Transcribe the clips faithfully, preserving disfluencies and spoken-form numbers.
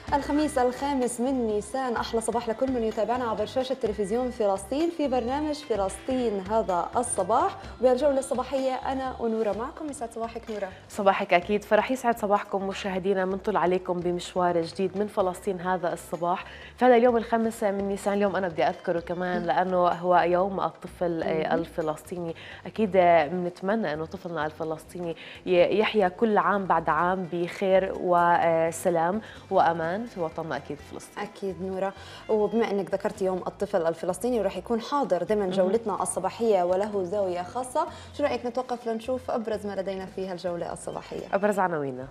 الخميس الخامس من نيسان، أحلى صباح لكل من يتابعنا عبر شاشة تلفزيون فلسطين في برنامج فلسطين هذا الصباح. وبهالجولة الصباحية أنا ونورة معكم. يسعد صباحك نورة. صباحك أكيد، فرح يسعد صباحكم مشاهدينا. منطل عليكم بمشوار جديد من فلسطين هذا الصباح في هذا اليوم الخامس من نيسان. اليوم أنا بدي أذكره كمان لأنه هو يوم الطفل الفلسطيني. أكيد بنتمنى أنه طفلنا الفلسطيني يحيا كل عام بعد عام بخير وسلام وأمان في وطننا أكيد فلسطين. أكيد نورة، وبما أنك ذكرت يوم الطفل الفلسطيني ورح يكون حاضر ضمن جولتنا الصباحية وله زاوية خاصة، شو رأيك نتوقف لنشوف أبرز ما لدينا في هالجولة الصباحية؟ أبرز عناويننا.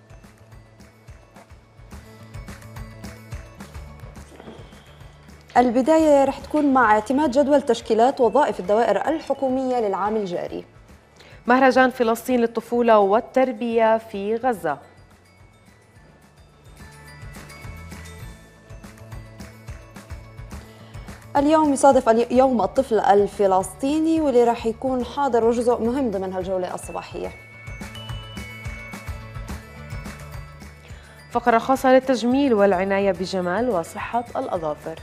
البداية رح تكون مع اعتماد جدول تشكيلات وظائف الدوائر الحكومية للعام الجاري. مهرجان فلسطين للطفولة والتربية في غزة. اليوم يصادف يوم الطفل الفلسطيني واللي راح يكون حاضر وجزء مهم ضمن هالجولة الصباحية. فقرة خاصة للتجميل والعناية بجمال وصحة الأظافر.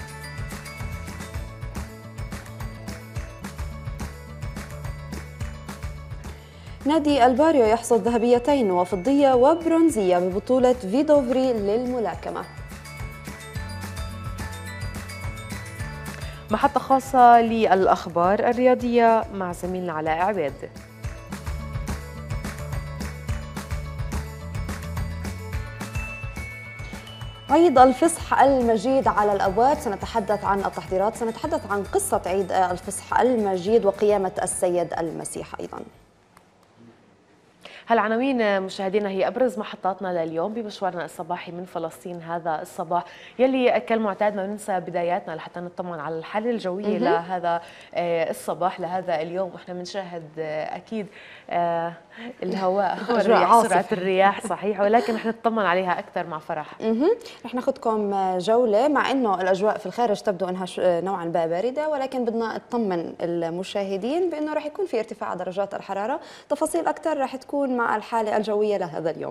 نادي الباريو يحصد ذهبيتين وفضية وبرونزية ببطولة فيدوفري للملاكمة. محطة خاصة للأخبار الرياضية مع زميلنا علاء عبيد. عيد الفصح المجيد على الأبواب، سنتحدث عن التحضيرات، سنتحدث عن قصة عيد الفصح المجيد وقيامة السيد المسيح أيضاً. هالعناوين مشاهدينا هي أبرز محطاتنا لليوم بمشوارنا الصباحي من فلسطين هذا الصباح، يلي كالمعتاد ما ننسى بداياتنا لحتى نطمن على الحالة الجوية لهذا الصباح لهذا اليوم. واحنا بنشاهد أكيد الهواء سرعة الرياح صحيح، ولكن رح نطمن عليها أكثر مع فرح. رح ناخذكم جولة، مع إنه الأجواء في الخارج تبدو أنها نوعا ما باردة، ولكن بدنا نطمن المشاهدين بأنه رح يكون في ارتفاع درجات الحرارة. تفاصيل أكثر رح تكون مع الحالة الجوية لهذا اليوم.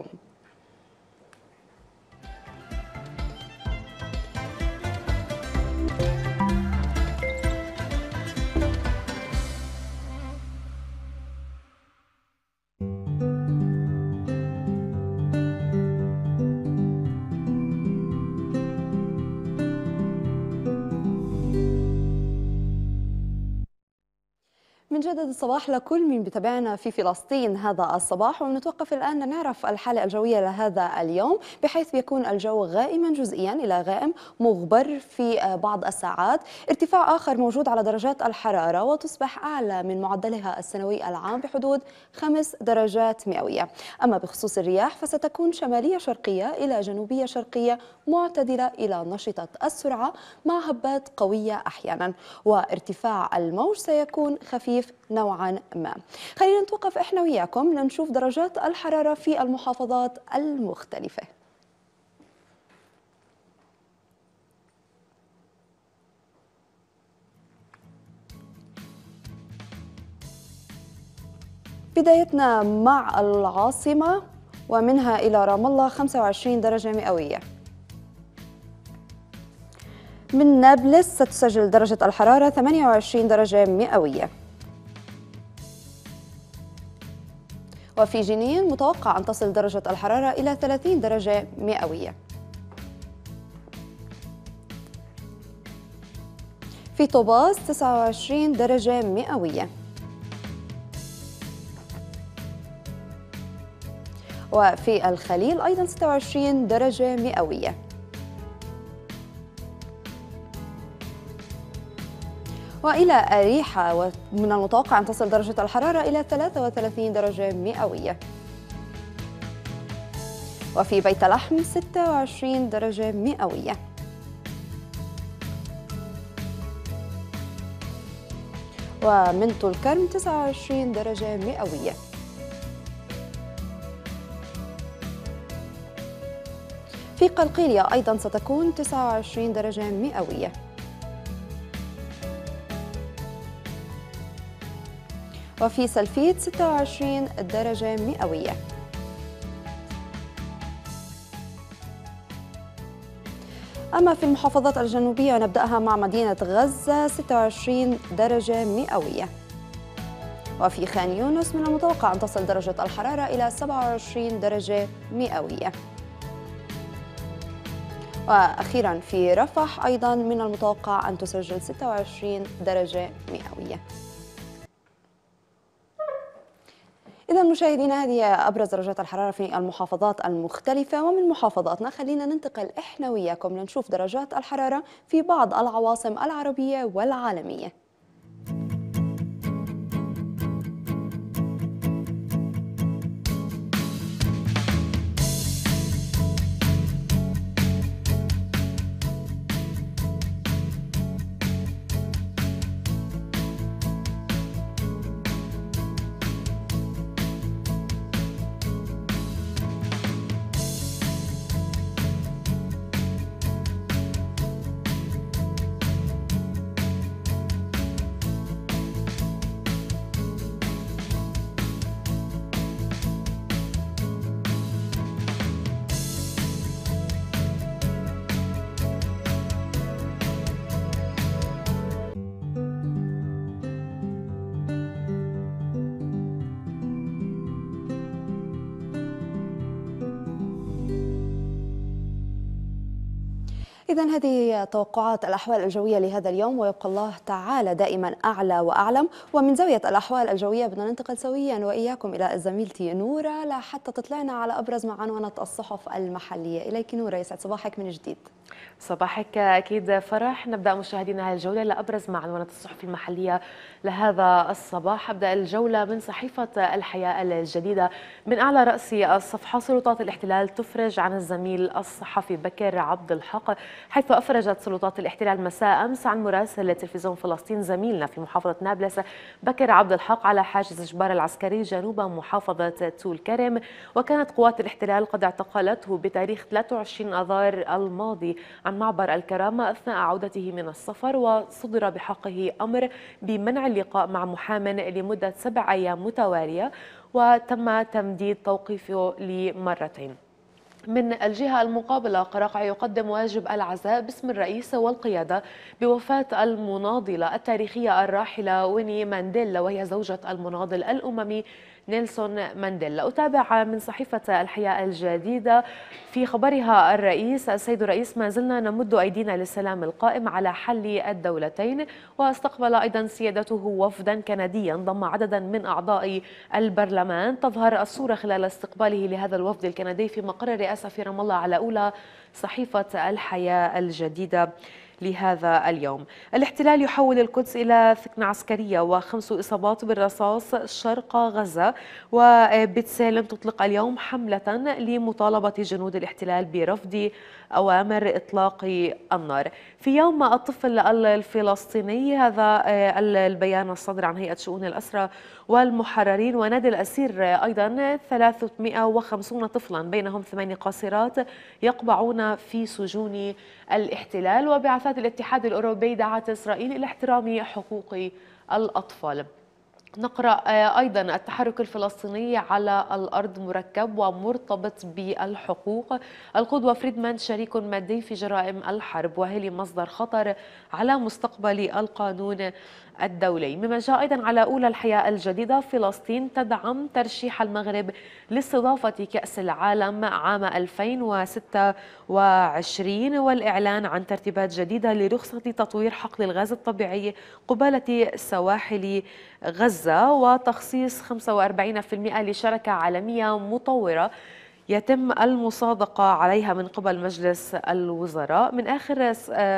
من جدد الصباح لكل من بتابعنا في فلسطين هذا الصباح، ونتوقف الآن نعرف الحالة الجوية لهذا اليوم، بحيث بيكون الجو غائما جزئيا إلى غائم مغبر في بعض الساعات. ارتفاع آخر موجود على درجات الحرارة وتصبح أعلى من معدلها السنوي العام بحدود خمس درجات مئوية. أما بخصوص الرياح فستكون شمالية شرقية إلى جنوبية شرقية معتدلة إلى نشطة السرعة مع هبات قوية أحيانا، وارتفاع الموج سيكون خفيف نوعا ما. خلينا نتوقف احنا وياكم لنشوف درجات الحرارة في المحافظات المختلفة. بدايتنا مع العاصمة ومنها إلى رام الله خمسة وعشرين درجة مئوية. من نابلس ستسجل درجة الحرارة ثمانية وعشرين درجة مئوية. وفي جنين متوقع أن تصل درجة الحرارة إلى ثلاثين درجة مئوية. في طوباس تسعة وعشرين درجة مئوية. وفي الخليل أيضا ستة وعشرين درجة مئوية. وإلى أريحة ومن المتوقع أن تصل درجة الحرارة إلى ثلاثة وثلاثين درجة مئوية. وفي بيت لحم ستة وعشرين درجة مئوية. ومن طول كرم تسعة وعشرين درجة مئوية. في قلقيلية أيضا ستكون تسعة وعشرين درجة مئوية. وفي سلفيت ستة وعشرين درجة مئوية. أما في المحافظات الجنوبية نبدأها مع مدينة غزة ستة وعشرين درجة مئوية، وفي خان يونس من المتوقع أن تصل درجة الحرارة إلى سبعة وعشرين درجة مئوية. وأخيرا في رفح أيضا من المتوقع أن تسجل ستة وعشرين درجة مئوية. إذا مشاهدينا هذه أبرز درجات الحرارة في المحافظات المختلفة، ومن محافظاتنا خلينا ننتقل إحنا وياكم لنشوف درجات الحرارة في بعض العواصم العربية والعالمية. إذا هذه توقعات الأحوال الجوية لهذا اليوم، ويبقى الله تعالى دائما أعلى وأعلم. ومن زاوية الأحوال الجوية بدنا ننتقل سويا وإياكم إلى زميلتي نورة لحتى تطلعنا على أبرز ما عنونت الصحف المحلية. إليك نورة، يسعد صباحك من جديد. صباحك أكيد فرح. نبدأ مشاهدينا هذه الجولة لأبرز ما عنونت الصحف المحلية لهذا الصباح. أبدأ الجولة من صحيفة الحياة الجديدة. من أعلى رأس الصفحة: سلطات الاحتلال تفرج عن الزميل الصحفي بكر عبد الحق، حيث أفرجت سلطات الاحتلال مساء أمس عن مراسل تلفزيون فلسطين زميلنا في محافظة نابلس بكر عبد الحق على حاجز جبار العسكري جنوب محافظة طول كرم. وكانت قوات الاحتلال قد اعتقلته بتاريخ ثلاثة وعشرين آذار الماضي عن معبر الكرامة أثناء عودته من السفر، وصدر بحقه أمر بمنع اللقاء مع محام لمدة سبع أيام متوالية، وتم تمديد توقيفه لمرتين. من الجهة المقابلة: قرقع يقدم واجب العزاء باسم الرئيس والقيادة بوفاة المناضلة التاريخية الراحلة ويني مانديلا، وهي زوجة المناضل الأممي نيلسون مانديلا. أتابع من صحيفة الحياة الجديدة في خبرها الرئيس: السيد الرئيس، ما زلنا نمد أيدينا للسلام القائم على حل الدولتين. واستقبل أيضا سيادته وفدا كنديا ضم عددا من أعضاء البرلمان. تظهر الصورة خلال استقباله لهذا الوفد الكندي في مقر الرئاسة في رام الله على أولى صحيفة الحياة الجديدة لهذا اليوم. الاحتلال يحول القدس إلى ثكنة عسكرية وخمس إصابات بالرصاص شرق غزة. وبتسالم تطلق اليوم حملة لمطالبة جنود الاحتلال برفض أوامر إطلاق النار. في يوم الطفل الفلسطيني، هذا البيان الصادر عن هيئة شؤون الأسرى والمحررين ونادي الأسير أيضا: ثلاثمائة وخمسين طفلا بينهم ثماني قاصرات يقبعون في سجون الاحتلال. وبعثات الاتحاد الأوروبي دعت إسرائيل إلى احترام حقوق الأطفال. نقرأ أيضا: التحرك الفلسطيني على الأرض مركب ومرتبط بالحقوق. القدوة فريدمان شريك مادي في جرائم الحرب، وهي مصدر خطر على مستقبل القانون الدولي. مما جاء أيضا على أولى الحياة الجديدة: فلسطين تدعم ترشيح المغرب لاستضافة كأس العالم عام ألفين وستة وعشرين، والإعلان عن ترتيبات جديدة لرخصة تطوير حقل الغاز الطبيعي قبالة سواحل غزة، وتخصيص خمسة وأربعين بالمئة لشركة عالمية مطورة يتم المصادقة عليها من قبل مجلس الوزراء. من آخر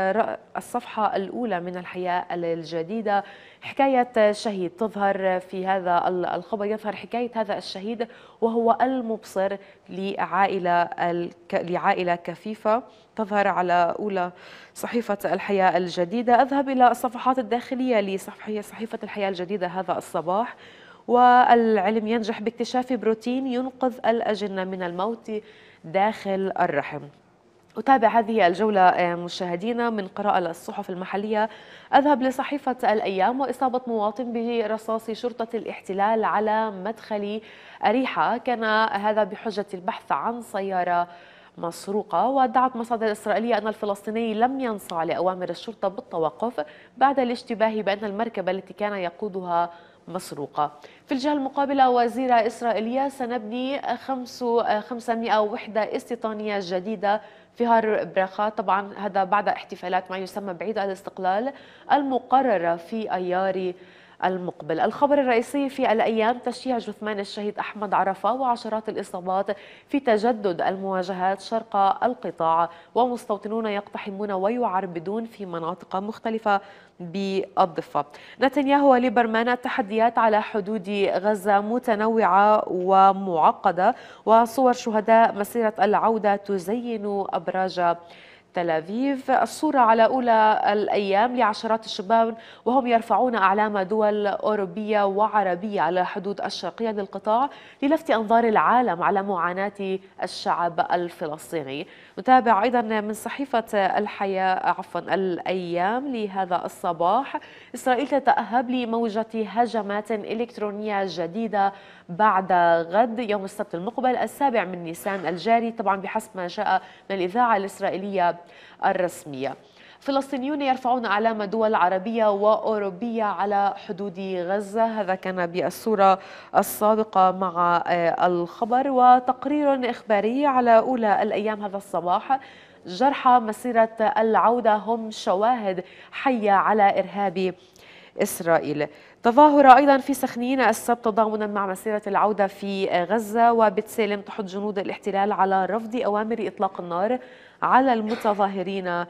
الصفحة الأولى من الحياة الجديدة: حكاية شهيد. تظهر في هذا الخبر، يظهر حكاية هذا الشهيد وهو المبصر لعائلة لعائلة كفيفة. تظهر على أولى صحيفة الحياة الجديدة. أذهب إلى الصفحات الداخلية لصحيفة الحياة الجديدة هذا الصباح: والعلم ينجح باكتشاف بروتين ينقذ الأجنة من الموت داخل الرحم. أتابع هذه الجولة مشاهدينا من قراءة الصحف المحلية. أذهب لصحيفة الأيام: وإصابة مواطن برصاص شرطة الاحتلال على مدخل أريحة، كان هذا بحجة البحث عن سيارة مسروقة. وادعت مصادر إسرائيلية أن الفلسطيني لم ينصاع لأوامر الشرطة بالتوقف بعد الاشتباه بأن المركبة التي كان يقودها مسروقة. في الجهة المقابلة وزيرة إسرائيلية سنبني خمسمائة وحدة استيطانية جديدة في هار برخا، طبعا هذا بعد احتفالات ما يسمى بعيد الاستقلال المقررة في أيار المقبل. الخبر الرئيسي في الأيام تشييع جثمان الشهيد أحمد عرفة وعشرات الإصابات في تجدد المواجهات شرق القطاع، ومستوطنون يقتحمون ويعربدون في مناطق مختلفة بالضفة. نتنياهو وليبرمان التحديات على حدود غزة متنوعة ومعقدة، وصور شهداء مسيرة العودة تزين أبراج تل أبيب. الصورة على أولى الأيام لعشرات الشباب وهم يرفعون أعلام دول أوروبية وعربية على حدود الشرقية للقطاع للفت أنظار العالم على معاناة الشعب الفلسطيني. نتابع أيضا من صحيفة الحياة عفوا الأيام لهذا الصباح: إسرائيل تتأهب لموجة هجمات إلكترونية جديدة بعد غد يوم السبت المقبل السابع من نيسان الجاري، طبعا بحسب ما جاء من الإذاعة الإسرائيلية الرسمية. فلسطينيون يرفعون أعلام دول عربية وأوروبية على حدود غزة، هذا كان بالصورة السابقة مع الخبر. وتقرير إخباري على أولى الأيام هذا الصباح: جرحى مسيرة العودة هم شواهد حية على إرهاب إسرائيل. تظاهرة أيضا في سخنين السبت تضامنا مع مسيرة العودة في غزة. وبتسالم تحض جنود الاحتلال على رفض أوامر إطلاق النار على المتظاهرين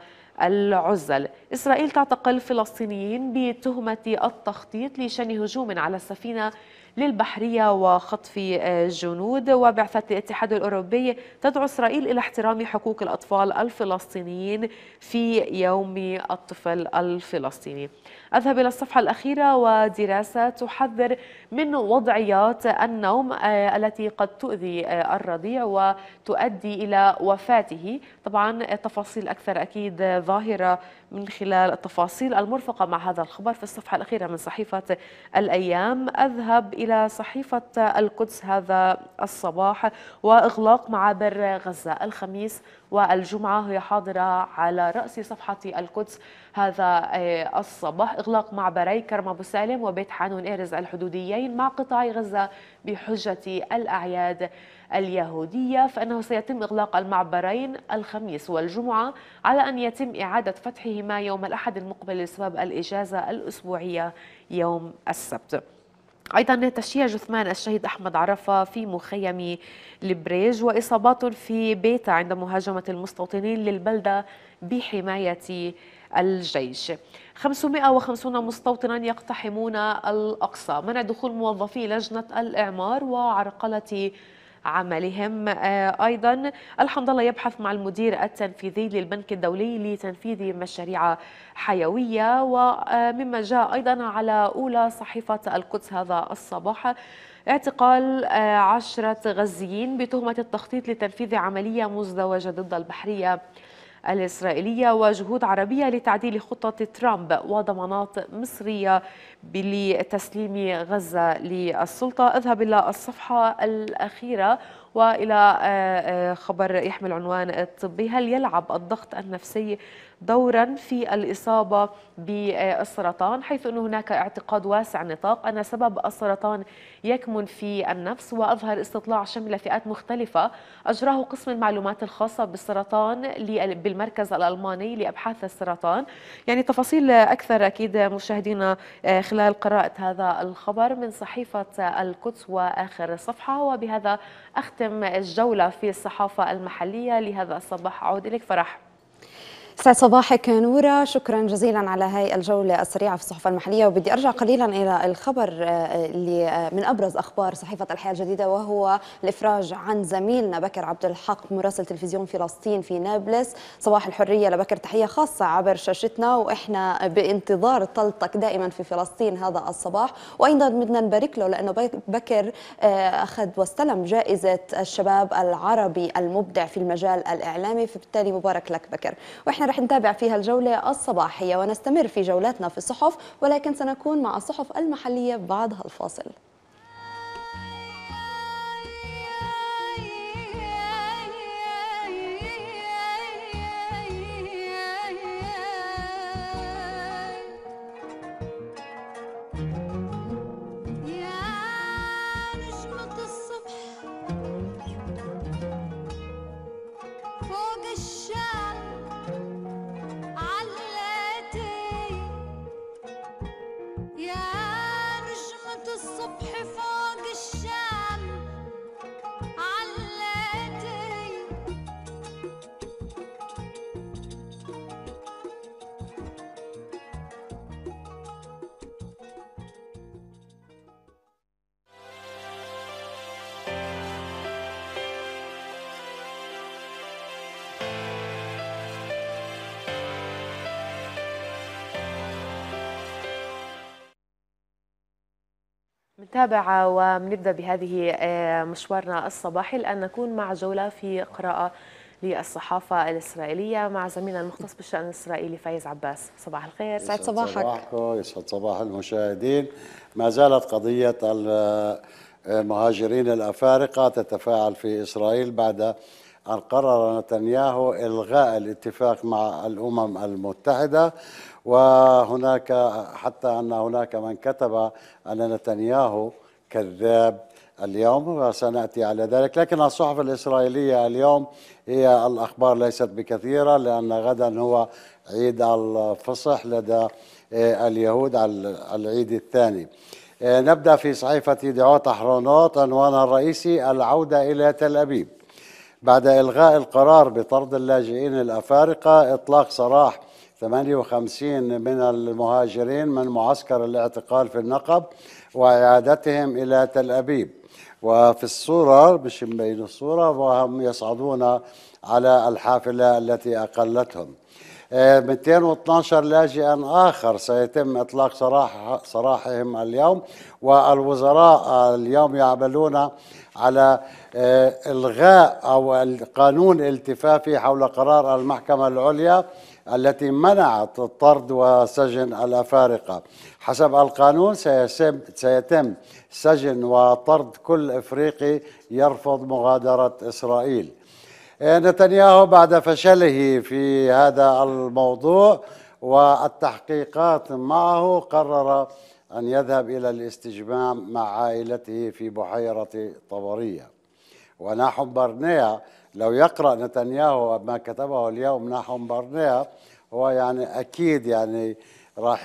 العزل. إسرائيل تعتقل فلسطينيين بتهمة التخطيط لشن هجوم على السفينة للبحرية وخطف جنود. وبعثة الاتحاد الأوروبي تدعو إسرائيل إلى احترام حقوق الأطفال الفلسطينيين في يوم الطفل الفلسطيني. أذهب إلى الصفحة الأخيرة ودراسة تحذر من وضعيات النوم التي قد تؤذي الرضيع وتؤدي إلى وفاته. طبعا تفاصيل أكثر أكيد ظاهرة من خلال التفاصيل المرفقة مع هذا الخبر في الصفحة الأخيرة من صحيفة الأيام. أذهب إلى صحيفة القدس هذا الصباح: وإغلاق معابر غزة الخميس والجمعة هي حاضرة على رأس صفحة القدس هذا الصباح. إغلاق معبري كرم أبو سالم وبيت حانون إيرز الحدوديين مع قطاع غزة بحجة الأعياد اليهودية، فإنه سيتم إغلاق المعبرين الخميس والجمعة على أن يتم إعادة فتحهما يوم الأحد المقبل بسبب الإجازة الأسبوعية يوم السبت. أيضا تشييع جثمان الشهيد أحمد عرفة في مخيم البريج وإصابات في بيته عند مهاجمة المستوطنين للبلدة بحماية الجيش. خمسمائة وخمسين مستوطنا يقتحمون الأقصى، منع دخول موظفي لجنة الإعمار وعرقلة عملهم. أيضا الحمد لله يبحث مع المدير التنفيذي للبنك الدولي لتنفيذ مشاريع حيوية. ومما جاء أيضا على أولى صحيفة القدس هذا الصباح: اعتقال عشرة غزيين بتهمة التخطيط لتنفيذ عملية مزدوجة ضد البحرية الإسرائيلية، وجهود عربية لتعديل خطة ترامب وضمانات مصرية لتسليم غزة للسلطة. اذهب إلى الصفحة الأخيرة وإلى خبر يحمل عنوان الطبي: هل يلعب الضغط النفسي دورا في الإصابة بالسرطان؟ حيث أن هناك اعتقاد واسع النطاق أن سبب السرطان يكمن في النفس. وأظهر استطلاع شمل فئات مختلفة أجراه قسم المعلومات الخاصة بالسرطان بالمركز الألماني لأبحاث السرطان. يعني تفاصيل أكثر أكيد مشاهدينا خلال قراءة هذا الخبر من صحيفة القدس وآخر صفحة. وبهذا أختم الجولة في الصحافة المحلية لهذا الصباح. أعود إليك فرح. سعد صباحك نورة، شكرا جزيلا على هاي الجولة السريعة في الصحف المحلية. وبدي أرجع قليلا إلى الخبر اللي من أبرز أخبار صحيفة الحياة الجديدة، وهو الإفراج عن زميلنا بكر عبد الحق مراسل تلفزيون فلسطين في نابلس. صباح الحرية لبكر، تحية خاصة عبر شاشتنا، وإحنا بانتظار طلتك دائما في فلسطين هذا الصباح. وأيضا بدنا نبارك له لأنه بكر أخذ واستلم جائزة الشباب العربي المبدع في المجال الإعلامي، فبالتالي مبارك لك بكر. وإحنا رح نتابع فيها الجولة الصباحية ونستمر في جولاتنا في الصحف، ولكن سنكون مع الصحف المحلية بعد هالفاصل. متابعة وبنبدأ بهذه آه، مشوارنا الصباحي لأن نكون مع جولة في قراءة للصحافة الإسرائيلية مع زميلنا المختص بالشأن الإسرائيلي فايز عباس. صباح الخير. سعد يسعد صباحك. صباحكم، يسعد صباح المشاهدين. ما زالت قضية المهاجرين الأفارقة تتفاعل في إسرائيل بعد أن قرر نتنياهو إلغاء الاتفاق مع الأمم المتحدة، وهناك حتى أن هناك من كتب أن نتنياهو كذاب اليوم، وسنأتي على ذلك. لكن الصحف الإسرائيلية اليوم هي الأخبار ليست بكثيرة، لأن غدا هو عيد الفصح لدى اليهود على العيد الثاني. نبدأ في صحيفة يدعوت أحرونوت، عنوانها الرئيسي العودة إلى تل أبيب. بعد إلغاء القرار بطرد اللاجئين الأفارقة، إطلاق سراح ثمانية وخمسين من المهاجرين من معسكر الاعتقال في النقب وإعادتهم إلى تل أبيب. وفي الصورة مش مبين الصورة وهم يصعدون على الحافلة التي أقلتهم. مئتين واثناشر لاجئا آخر سيتم إطلاق سراح سراحهم اليوم، والوزراء اليوم يعملون على إلغاء أو القانون الالتفافي حول قرار المحكمة العليا التي منعت طرد وسجن الأفارقة. حسب القانون سيتم سجن وطرد كل إفريقي يرفض مغادرة إسرائيل. نتنياهو بعد فشله في هذا الموضوع والتحقيقات معه قرر أن يذهب إلى الاستجمام مع عائلته في بحيرة طبرية. وناحم برنيا، لو يقرأ نتنياهو ما كتبه اليوم ناحم برنيا، هو يعني أكيد يعني راح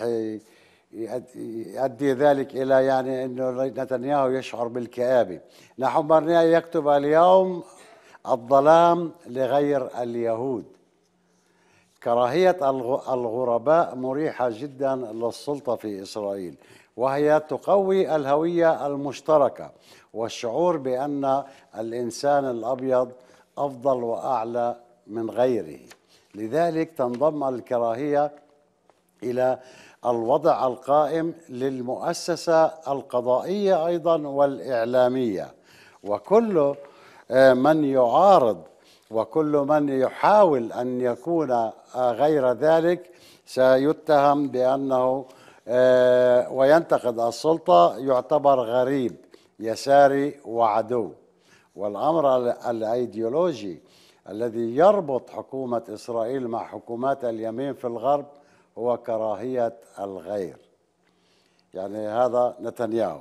يؤدي ذلك إلى يعني أنه نتنياهو يشعر بالكآبة. ناحم برنيا يكتب اليوم الظلام لغير اليهود. كراهية الغرباء مريحة جدا للسلطة في إسرائيل، وهي تقوي الهوية المشتركة والشعور بأن الإنسان الأبيض أفضل وأعلى من غيره. لذلك تنضم الكراهية إلى الوضع القائم للمؤسسة القضائية أيضا والإعلامية، وكل من يعارض وكل من يحاول أن يكون غير ذلك سيتهم بأنه وينتقد السلطة يعتبر غريب يساري وعدو. والأمر الأيديولوجي الذي يربط حكومة إسرائيل مع حكومات اليمين في الغرب هو كراهية الغير. يعني هذا نتنياهو.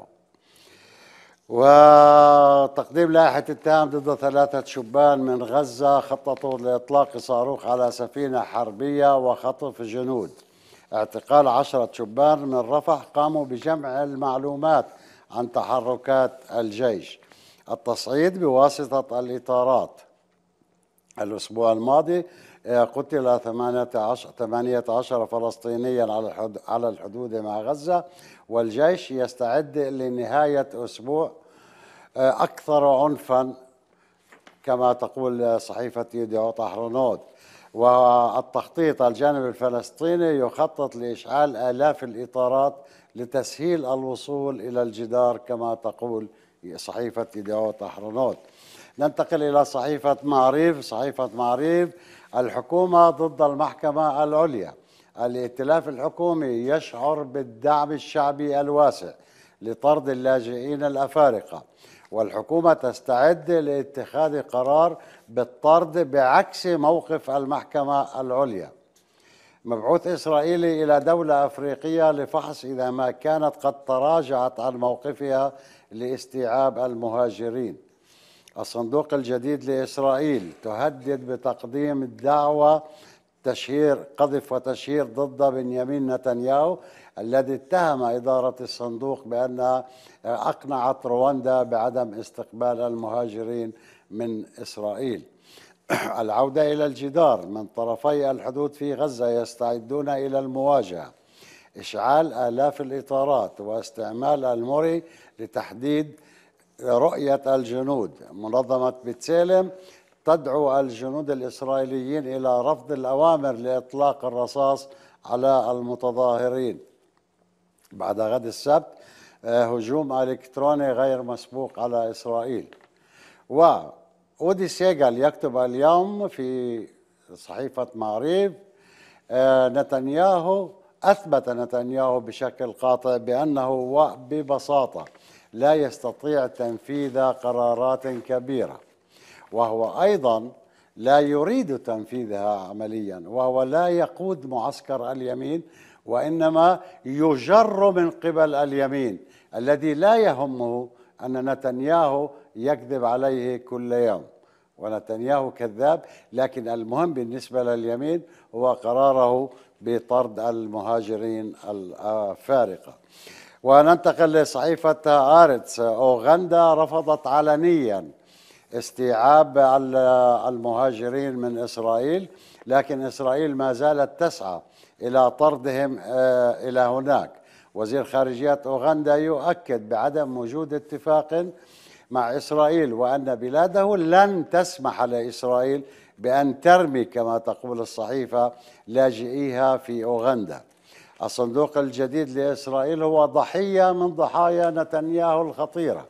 وتقديم لائحة اتهام ضد ثلاثة شبان من غزة خططوا لإطلاق صاروخ على سفينة حربية وخطف جنود. اعتقال عشرة شبان من رفح قاموا بجمع المعلومات عن تحركات الجيش. التصعيد بواسطة الإطارات. الأسبوع الماضي قتل ثمانية عشر فلسطينيا على الحدود مع غزة، والجيش يستعد لنهاية أسبوع أكثر عنفا كما تقول صحيفة يدعوت أحرونوت. والتخطيط الجانب الفلسطيني يخطط لإشعال آلاف الإطارات لتسهيل الوصول إلى الجدار كما تقول صحيفة يدعوت أحرونوت. ننتقل إلى صحيفة معريف. صحيفة معريف: الحكومة ضد المحكمة العليا. الائتلاف الحكومي يشعر بالدعم الشعبي الواسع لطرد اللاجئين الأفارقة، والحكومة تستعد لاتخاذ قرار بالطرد بعكس موقف المحكمة العليا. مبعوث إسرائيلي إلى دولة أفريقية لفحص إذا ما كانت قد تراجعت عن موقفها لاستيعاب المهاجرين. الصندوق الجديد لإسرائيل تهدد بتقديم الدعوة تشهير قذف وتشهير ضد بنيامين نتنياهو الذي اتهم إدارة الصندوق بأنها أقنعت رواندا بعدم استقبال المهاجرين من إسرائيل. العودة إلى الجدار. من طرفي الحدود في غزة يستعدون إلى المواجهة. إشعال آلاف الإطارات واستعمال الموري لتحديد رؤية الجنود. منظمة بتسالم تدعو الجنود الإسرائيليين إلى رفض الأوامر لإطلاق الرصاص على المتظاهرين. بعد غد السبت هجوم إلكتروني غير مسبوق على إسرائيل. وأودي سيغال يكتب اليوم في صحيفة معريف نتنياهو أثبت نتنياهو بشكل قاطع بأنه ببساطة لا يستطيع تنفيذ قرارات كبيرة، وهو أيضا لا يريد تنفيذها عمليا، وهو لا يقود معسكر اليمين وإنما يجر من قبل اليمين الذي لا يهمه أن نتنياهو يكذب عليه كل يوم، ونتنياهو كذاب، لكن المهم بالنسبة لليمين هو قراره بطرد المهاجرين الفارقة. وننتقل لصحيفة آرتس. أوغندا رفضت علنيا استيعاب المهاجرين من إسرائيل، لكن إسرائيل ما زالت تسعى إلى طردهم إلى هناك. وزير خارجية أوغندا يؤكد بعدم وجود اتفاق مع إسرائيل، وأن بلاده لن تسمح لإسرائيل بأن ترمي كما تقول الصحيفة لاجئيها في أوغندا. الصندوق الجديد لإسرائيل هو ضحية من ضحايا نتنياهو الخطيرة.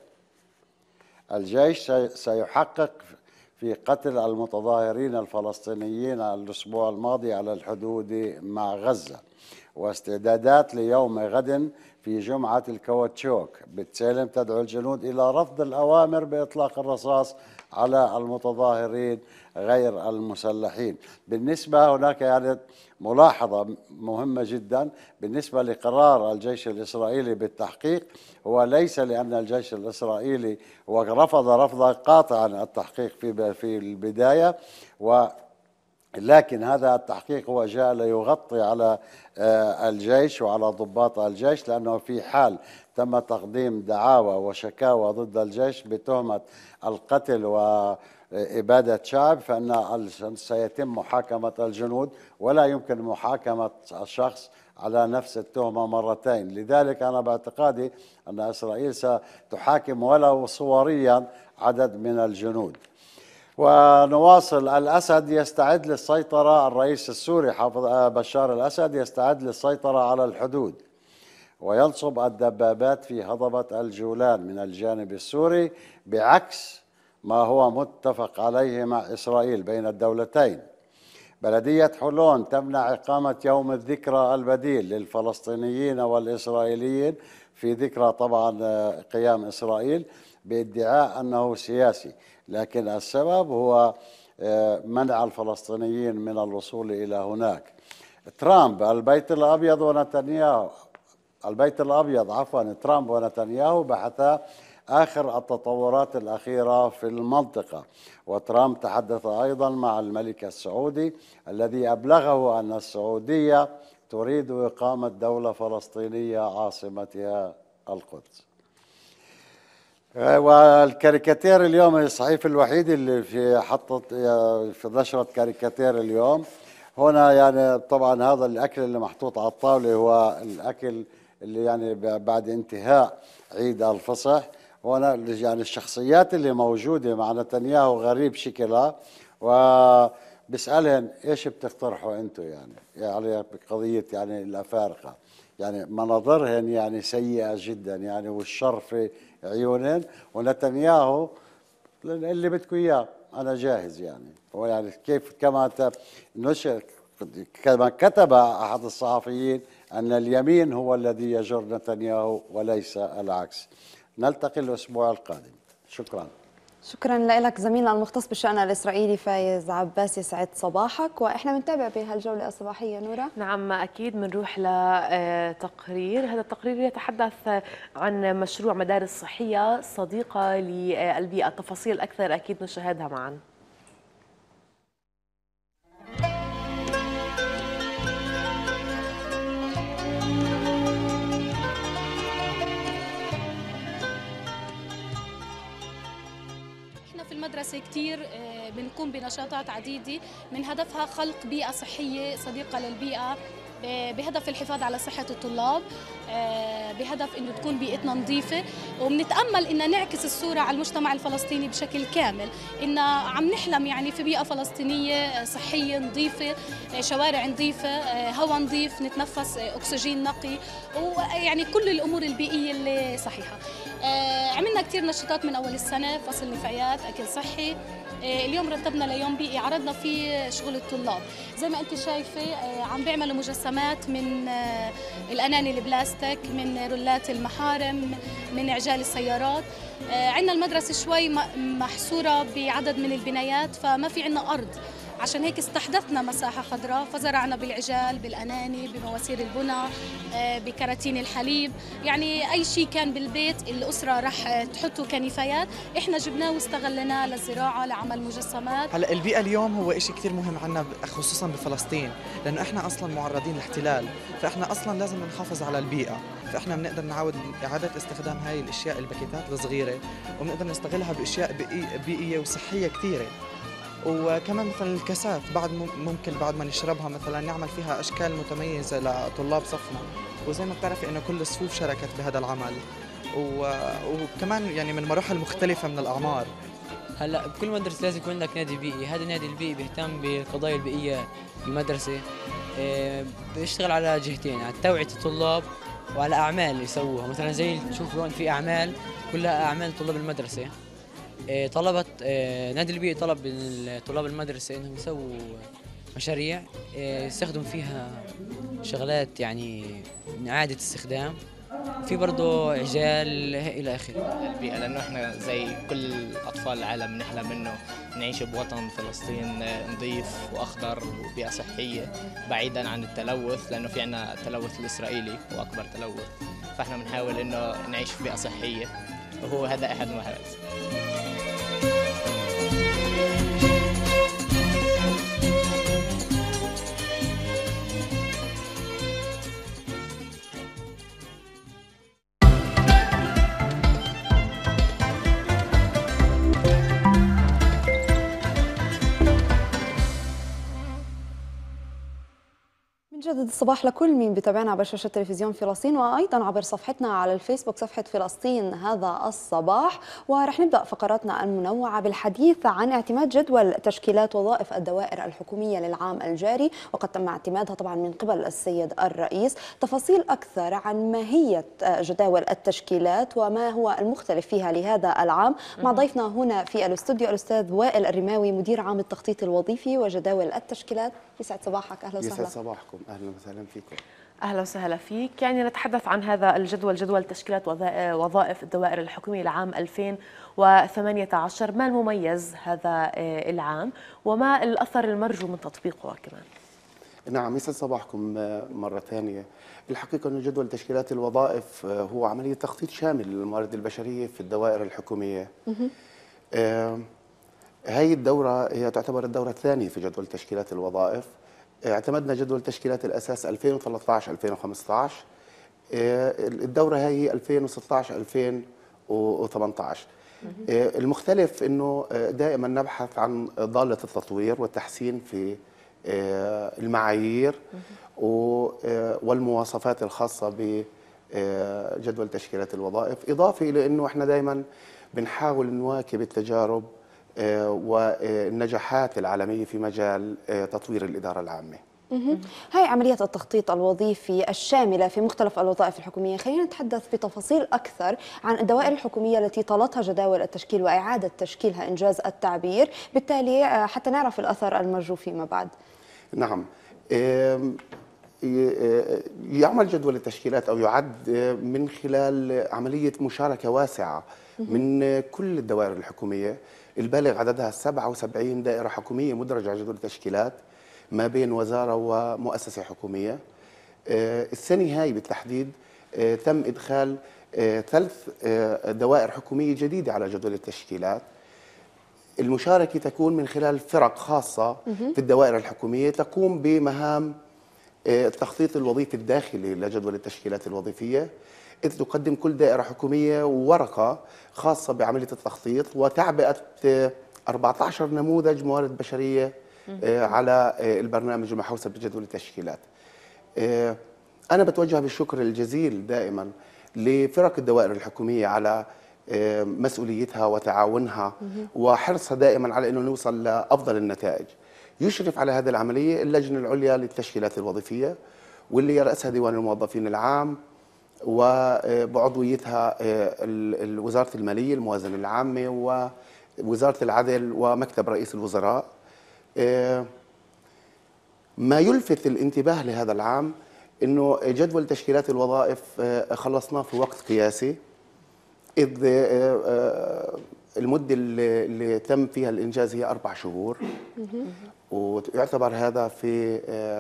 الجيش سيحقق في قتل المتظاهرين الفلسطينيين الأسبوع الماضي على الحدود مع غزة، واستعدادات ليوم غد في جمعة الكاوتشوك. بالتالي تدعو الجنود إلى رفض الأوامر بإطلاق الرصاص على المتظاهرين غير المسلحين. بالنسبة هناك يعني ملاحظة مهمة جدا بالنسبة لقرار الجيش الإسرائيلي بالتحقيق، هو ليس لأن الجيش الإسرائيلي رفض رفضا قاطعا التحقيق في في البداية، و لكن هذا التحقيق هو جاء ليغطي على الجيش وعلى ضباط الجيش، لأنه في حال تم تقديم دعاوى وشكاوى ضد الجيش بتهمة القتل وإبادة شعب، فإن سيتم محاكمة الجنود، ولا يمكن محاكمة الشخص على نفس التهمة مرتين. لذلك أنا باعتقادي أن إسرائيل ستحاكم ولو صوريا عدد من الجنود. ونواصل. الأسد يستعد للسيطرة، الرئيس السوري حافظ بشار الأسد يستعد للسيطرة على الحدود، وينصب الدبابات في هضبة الجولان من الجانب السوري، بعكس ما هو متفق عليه مع إسرائيل بين الدولتين. بلدية حلون تمنع إقامة يوم الذكرى البديل للفلسطينيين والإسرائيليين في ذكرى طبعا قيام إسرائيل، بادعاء أنه سياسي، لكن السبب هو منع الفلسطينيين من الوصول إلى هناك. ترامب البيت الأبيض ونتنياهو البيت الأبيض عفوا ترامب ونتنياهو بحثا آخر التطورات الأخيرة في المنطقة. وترامب تحدث أيضا مع الملك السعودي الذي أبلغه أن السعودية تريد إقامة دولة فلسطينية عاصمتها القدس. والكاريكاتير اليوم الصحيفة الوحيد اللي في حطت في نشرة كاريكاتير اليوم هنا، يعني طبعا هذا الأكل اللي محطوط على الطاولة هو الأكل اللي يعني بعد انتهاء عيد الفصح. هنا يعني الشخصيات اللي موجودة مع نتنياهو غريب شكلها، وبسألهم ايش بتقترحوا انتم يعني يعني بقضية يعني الأفارقة، يعني مناظرهن يعني سيئة جدا يعني، والشر في عيونهن، ونتنياهو اللي بدكم اياه انا جاهز. يعني هو يعني كيف كما نشر كما كتب احد الصحفيين ان اليمين هو الذي يجر نتنياهو وليس العكس. نلتقي الاسبوع القادم. شكرا. شكرا لك زميلنا المختص بالشأن الإسرائيلي فايز عباس، يسعد صباحك. وإحنا بنتابع بهالجولة الصباحية نورا. نعم أكيد، بنروح لتقرير. هذا التقرير يتحدث عن مشروع مدارس صحية صديقة للبيئة. التفاصيل أكثر أكيد نشاهدها معا. المدرسة كتير بنقوم بنشاطات عديدة من هدفها خلق بيئة صحية صديقة للبيئة بهدف الحفاظ على صحة الطلاب، بهدف انه تكون بيئتنا نظيفة، وبنتأمل ان نعكس الصورة على المجتمع الفلسطيني بشكل كامل، ان عم نحلم يعني في بيئة فلسطينية صحية نظيفة، شوارع نظيفة، هواء نظيف، نتنفس اكسجين نقي، ويعني كل الامور البيئية اللي صحيحة. عملنا كثير نشاطات من اول السنة، فصل نفايات، اكل صحي. اليوم رتبنا ليوم بيئي عرضنا فيه شغل الطلاب، زي ما انت شايفه عم بيعملوا مجسمات من الاناني البلاستيك، من رولات المحارم، من عجال السيارات. عندنا المدرسه شوي محصوره بعدد من البنايات، فما في عندنا ارض، عشان هيك استحدثنا مساحة خضراء، فزرعنا بالعجال، بالأناني، بمواسير البنى، بكراتين الحليب، يعني أي شيء كان بالبيت الأسرة رح تحطه كنفايات، إحنا جبناه واستغلناه للزراعة، لعمل مجسمات. هلا البيئة اليوم هو شيء كثير مهم عنا خصوصا بفلسطين، لأنه إحنا أصلا معرضين لاحتلال، فإحنا أصلا لازم نحافظ على البيئة، فإحنا بنقدر نعود إعادة استخدام هاي الأشياء الباكيتات الصغيرة، وبنقدر نستغلها بأشياء بيئية وصحية كثيرة. وكمان مثلا الكاسات بعد ممكن بعد ما نشربها مثلا نعمل فيها اشكال متميزه لطلاب صفنا، وزي ما بتعرفي انه كل الصفوف شاركت بهذا العمل، وكمان يعني من مراحل مختلفه من الاعمار. هلا بكل مدرسه لازم يكون لك نادي بيئي، هذا النادي البيئي بيهتم بالقضايا البيئيه بالمدرسه، بيشتغل على جهتين، على توعيه الطلاب وعلى اعمال يسووها، مثلا زي تشوفوا هون في اعمال كلها اعمال طلاب المدرسه. طلبت نادي البيئي طلب من طلاب المدرسة انهم يسووا مشاريع يستخدموا فيها شغلات يعني من إعادة استخدام، في برضه عجال إلى آخره. البيئة لأنه إحنا زي كل أطفال العالم نحلم إنه نعيش بوطن فلسطين نظيف وأخضر وبيئة صحية بعيدا عن التلوث، لأنه في عنا التلوث الإسرائيلي هو أكبر تلوث، فإحنا بنحاول إنه نعيش في بيئة صحية، وهو هذا أحد المحاولات. نجدد الصباح لكل مين بتابعنا عبر شاشة تلفزيون فلسطين، وأيضا عبر صفحتنا على الفيسبوك صفحة فلسطين هذا الصباح. ورح نبدأ فقراتنا المنوعة بالحديث عن اعتماد جدول تشكيلات وظائف الدوائر الحكومية للعام الجاري، وقد تم اعتمادها طبعا من قبل السيد الرئيس. تفاصيل أكثر عن ماهية جداول التشكيلات وما هو المختلف فيها لهذا العام مع ضيفنا هنا في الاستوديو الأستاذ وائل الرماوي، مدير عام التخطيط الوظيفي وجداول التشكيلات. يسعد صباحك، أهلا وسهلا. يسعد صباحكم، أهلا وسهلا فيكم. أهلا وسهلا فيك. يعني نتحدث عن هذا الجدول، جدول تشكيلات وظائف الدوائر الحكومية لعام ألفين وثمانية عشر، ما المميز هذا العام وما الأثر المرجو من تطبيقه كمان؟ نعم، يسعد صباحكم مرة ثانية. الحقيقة أن جدول تشكيلات الوظائف هو عملية تخطيط شامل للموارد البشرية في الدوائر الحكومية. آه هاي الدورة هي تعتبر الدورة الثانية في جدول تشكيلات الوظائف. اعتمدنا جدول تشكيلات الأساس ألفين وثلاثة عشر ألفين وخمسة عشر، الدورة هي ألفين وستة عشر ألفين وثمانية عشر. المختلف أنه دائما نبحث عن ضالة التطوير والتحسين في المعايير والمواصفات الخاصة بجدول تشكيلات الوظائف، إضافة إلى أنه احنا دائما بنحاول نواكب التجارب والنجاحات العالمية في مجال تطوير الإدارة العامة. هاي عملية التخطيط الوظيفي الشاملة في مختلف الوظائف الحكومية، خلينا نتحدث بتفاصيل أكثر عن الدوائر الحكومية التي طالتها جداول التشكيل وإعادة تشكيلها إنجاز التعبير، بالتالي حتى نعرف الأثر المرجو فيما بعد. نعم، يعمل جدول التشكيلات أو يعد من خلال عملية مشاركة واسعة من كل الدوائر الحكومية، البالغ عددها سبعة وسبعين دائرة حكومية مدرجة على جدول التشكيلات ما بين وزارة ومؤسسة حكومية. السنة هاي بالتحديد تم إدخال ثلاث دوائر حكومية جديدة على جدول التشكيلات. المشاركة تكون من خلال فرق خاصة في الدوائر الحكومية تقوم بمهام التخطيط الوظيفي الداخلي لجدول التشكيلات الوظيفية، إذ تقدم كل دائرة حكومية ورقة خاصة بعملية التخطيط وتعبئة أربعة عشر نموذج موارد بشرية على البرنامج المحوسب بجدول التشكيلات. آه، أنا بتوجه بالشكر الجزيل دائما لفرق الدوائر الحكومية على آه، مسؤوليتها وتعاونها وحرصها دائما على أنه نوصل لأفضل النتائج. يشرف على هذه العملية اللجنة العليا للتشكيلات الوظيفية، واللي يرأسها ديوان الموظفين العام، وبعضويتها وزارة المالية الموازنة العامة ووزارة العدل ومكتب رئيس الوزراء. ما يلفت الانتباه لهذا العام أنه جدول تشكيلات الوظائف خلصناه في وقت قياسي، إذ المدة اللي تم فيها الإنجاز هي أربع شهور، ويعتبر هذا في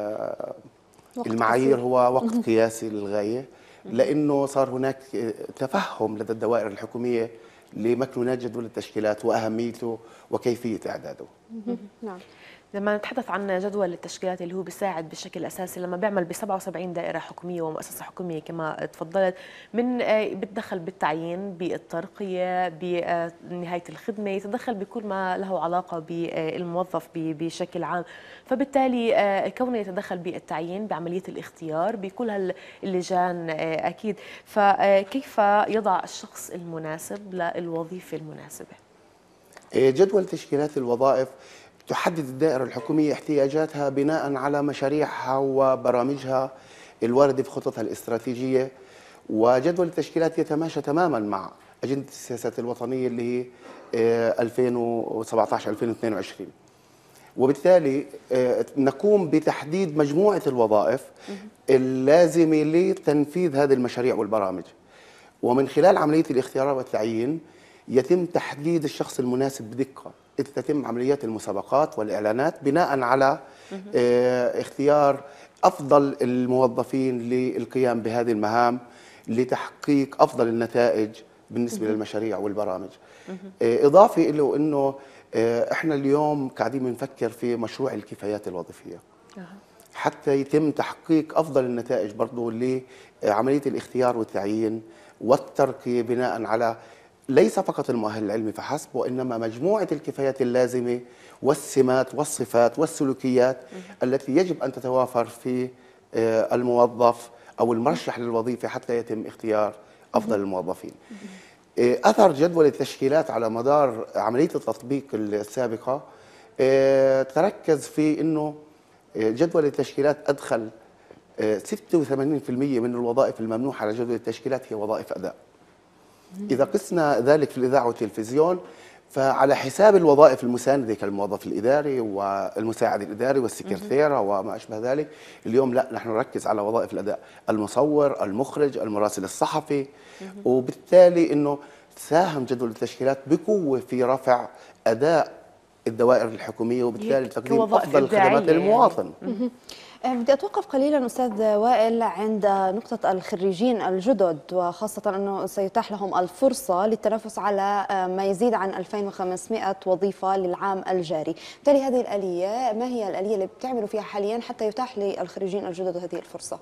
المعايير هو وقت قياسي للغاية، لأنه صار هناك تفهم لدى الدوائر الحكومية لمكنونات جدول التشكيلات وأهميته وكيفية إعداده. نعم. لما نتحدث عن جدول التشكيلات اللي هو بيساعد بشكل اساسي لما بيعمل ب سبعة وسبعين دائره حكوميه ومؤسسه حكوميه كما تفضلت، من بيتدخل بالتعيين، بالترقيه، بنهايه الخدمه، يتدخل بكل ما له علاقه بالموظف بشكل عام. فبالتالي كونه يتدخل بالتعيين، بعمليه الاختيار، بكل هاللجان اكيد. فكيف يضع الشخص المناسب للوظيفه المناسبه؟ جدول تشكيلات الوظائف تحدد الدائرة الحكومية احتياجاتها بناء على مشاريعها وبرامجها الواردة في خططها الاستراتيجية، وجدول التشكيلات يتماشى تماما مع أجندة السياسات الوطنية اللي هي ألفين وسبعة عشر ألفين واثنين وعشرين. وبالتالي نقوم بتحديد مجموعة الوظائف اللازمة لتنفيذ هذه المشاريع والبرامج، ومن خلال عملية الاختيار والتعيين يتم تحديد الشخص المناسب بدقة، إذ تتم عمليات المسابقات والإعلانات بناء على اه اختيار أفضل الموظفين للقيام بهذه المهام لتحقيق أفضل النتائج بالنسبة للمشاريع والبرامج. اه إضافة إلى أنه اه إحنا اليوم قاعدين بنفكر في مشروع الكفايات الوظيفية حتى يتم تحقيق أفضل النتائج برضو لعملية الاختيار والتعيين والترقية بناء على ليس فقط المؤهل العلمي فحسب، وإنما مجموعة الكفايات اللازمة والسمات والصفات والسلوكيات التي يجب أن تتوافر في الموظف أو المرشح للوظيفة حتى يتم اختيار أفضل الموظفين. أثر جدول التشكيلات على مدار عملية التطبيق السابقة تركز في أنه جدول التشكيلات أدخل ستة وثمانين بالمئة من الوظائف الممنوحة على جدول التشكيلات هي وظائف أداء. إذا قسنا ذلك في الإذاعة والتلفزيون فعلى حساب الوظائف المساندة كالموظف الإداري والمساعد الإداري والسكرتيرة وما أشبه ذلك، اليوم لا، نحن نركز على وظائف الأداء، المصور، المخرج، المراسل الصحفي، وبالتالي أنه ساهم جدول التشكيلات بقوة في رفع أداء الدوائر الحكومية وبالتالي تقديم أفضل الخدمات للمواطن. بدي أتوقف قليلا أستاذ وائل عند نقطة الخريجين الجدد، وخاصة أنه سيتاح لهم الفرصة للتنافس على ما يزيد عن ألفين وخمسمئة وظيفة للعام الجاري. بالتالي هذه الآلية، ما هي الآلية اللي بتعملوا فيها حاليا حتى يتاح للخريجين الجدد هذه الفرصة؟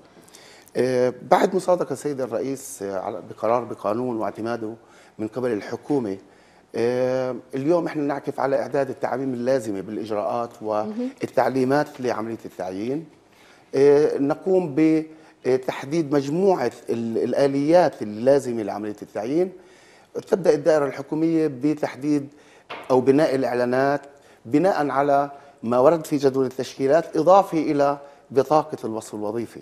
بعد مصادقة السيد الرئيس بقرار بقانون واعتماده من قبل الحكومة، اليوم احنا نعكف على إعداد التعميم اللازمة بالإجراءات والتعليمات لعملية التعيين. نقوم بتحديد مجموعة الآليات اللازمة لعملية التعيين. تبدأ الدائرة الحكومية بتحديد أو بناء الإعلانات بناء على ما ورد في جدول التشكيلات، إضافة إلى بطاقة الوصف الوظيفي.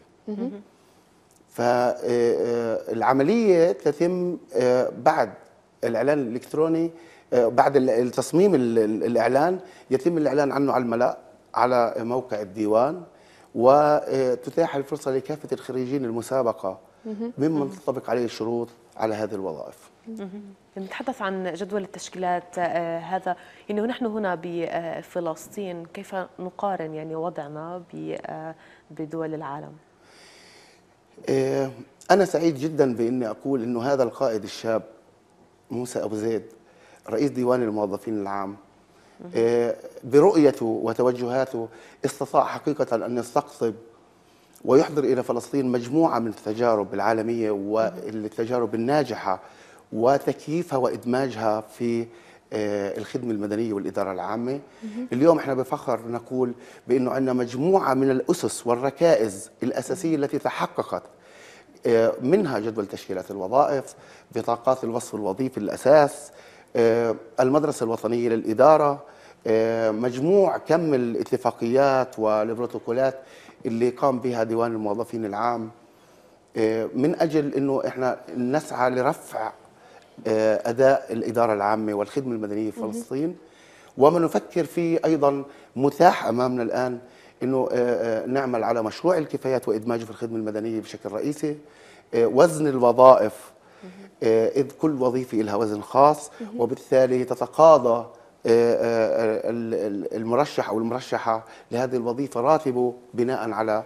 فالعملية تتم بعد الإعلان الإلكتروني، بعد التصميم الإعلان يتم الإعلان عنه على الملأ على موقع الديوان، وتتاح الفرصة لكافة الخريجين المسابقة ممن تنطبق عليه الشروط على هذه الوظائف. نتحدث عن جدول التشكيلات آه هذا، يعني نحن هنا بفلسطين كيف نقارن يعني وضعنا بدول العالم؟ آه أنا سعيد جدا بإني أقول إنه هذا القائد الشاب موسى أبو زيد رئيس ديوان الموظفين العام آه برؤيته وتوجهاته استطاع حقيقة أن يستقطب ويحضر إلى فلسطين مجموعة من التجارب العالمية والتجارب الناجحة وتكييفها وإدماجها في الخدمة المدنية والإدارة العامة. اليوم احنا بفخر نقول بأنه عندنا مجموعة من الأسس والركائز الأساسية التي تحققت، منها جدول تشكيلات الوظائف، بطاقات الوصف الوظيفي الأساس، المدرسة الوطنية للإدارة، مجموع كم الاتفاقيات والبروتوكولات اللي قام بها ديوان الموظفين العام، من أجل أنه إحنا نسعى لرفع أداء الإدارة العامة والخدمة المدنية في فلسطين. وما نفكر فيه أيضا متاح أمامنا الآن أنه نعمل على مشروع الكفايات وإدماجه في الخدمة المدنية بشكل رئيسي، وزن الوظائف، إذ كل وظيفة لها وزن خاص، وبالتالي تتقاضى المرشح أو المرشحة لهذه الوظيفة راتبه بناء على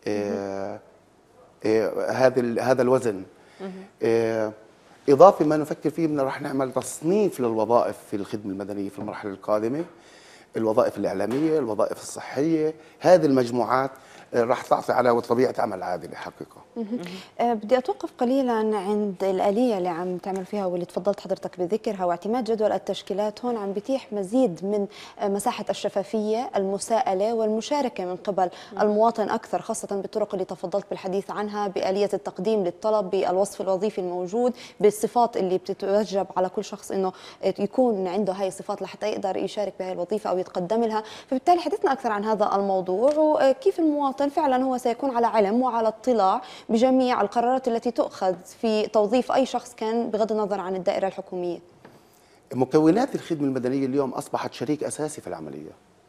هذا هذا الوزن. إضافة ما نفكر فيه أنه رح نعمل تصنيف للوظائف في الخدمة المدنية في المرحلة القادمة، الوظائف الإعلامية، الوظائف الصحية، هذه المجموعات راح تعطي على طبيعة عمل عادلة حقيقة. أه بدي أتوقف قليلا عند الآلية اللي عم تعمل فيها واللي تفضلت حضرتك بذكرها، واعتماد جدول التشكيلات هون عم بيتيح مزيد من مساحة الشفافية، المساءلة والمشاركة من قبل المواطن أكثر، خاصة بالطرق اللي تفضلت بالحديث عنها، بآلية التقديم للطلب، بالوصف الوظيفي الموجود، بالصفات اللي بتتوجب على كل شخص إنه يكون عنده هاي الصفات لحتى يقدر يشارك بهاي الوظيفة أو يتقدم لها. فبالتالي حدثنا أكثر عن هذا الموضوع وكيف المواطن فعلا هو سيكون على علم وعلى اطلاع بجميع القرارات التي تؤخذ في توظيف أي شخص كان بغض النظر عن الدائرة الحكومية. مكونات الخدمة المدنية اليوم أصبحت شريك أساسي في العملية.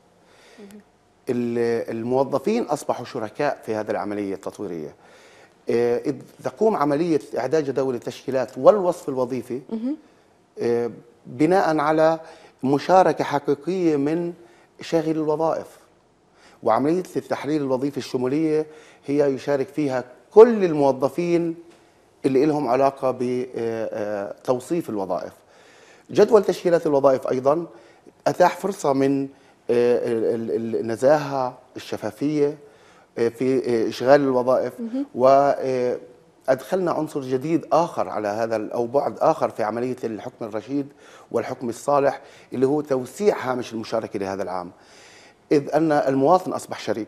الموظفين أصبحوا شركاء في هذه العملية التطويرية. إذ تقوم عملية إعداد جداول التشكيلات والوصف الوظيفي بناء على مشاركة حقيقية من شاغل الوظائف، وعملية التحليل الوظيفي الشمولية هي يشارك فيها كل الموظفين اللي لهم علاقة بتوصيف الوظائف. جدول تشكيلات الوظائف أيضا أتاح فرصة من النزاهة، الشفافية في إشغال الوظائف، وأدخلنا عنصر جديد آخر على هذا أو بعد آخر في عملية الحكم الرشيد والحكم الصالح، اللي هو توسيع هامش المشاركة لهذا العام، إذ أن المواطن أصبح شريك.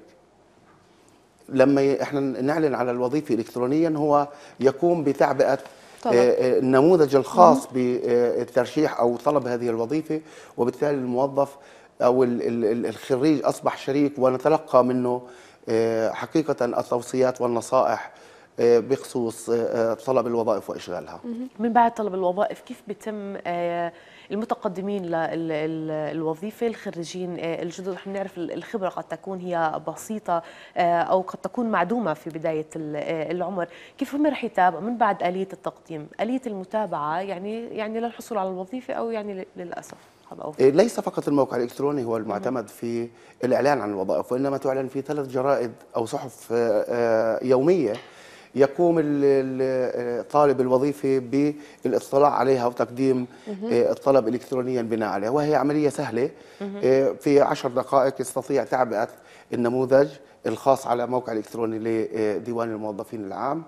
لما احنا نعلن على الوظيفة إلكترونيا هو يقوم بتعبئة النموذج الخاص بالترشيح أو طلب هذه الوظيفة، وبالتالي الموظف أو الخريج أصبح شريك، ونتلقى منه حقيقة التوصيات والنصائح بخصوص طلب الوظائف وإشغالها. من بعد طلب الوظائف كيف بيتم المتقدمين للوظيفة، الخريجين الجدد؟ نحن نعرف الخبرة قد تكون هي بسيطة أو قد تكون معدومة في بداية العمر، كيف هم رح يتابعوا من بعد آلية التقديم، آلية المتابعة يعني يعني للحصول على الوظيفة أو يعني للأسف؟ ليس فقط الموقع الإلكتروني هو المعتمد في الإعلان عن الوظائف، وإنما تعلن في ثلاث جرائد أو صحف يومية يقوم طالب الوظيفة بالاطلاع عليها وتقديم الطلب إلكترونيا بناء عليها، وهي عملية سهلة. في عشر دقائق يستطيع تعبئة النموذج الخاص على موقع إلكتروني لديوان الموظفين العام.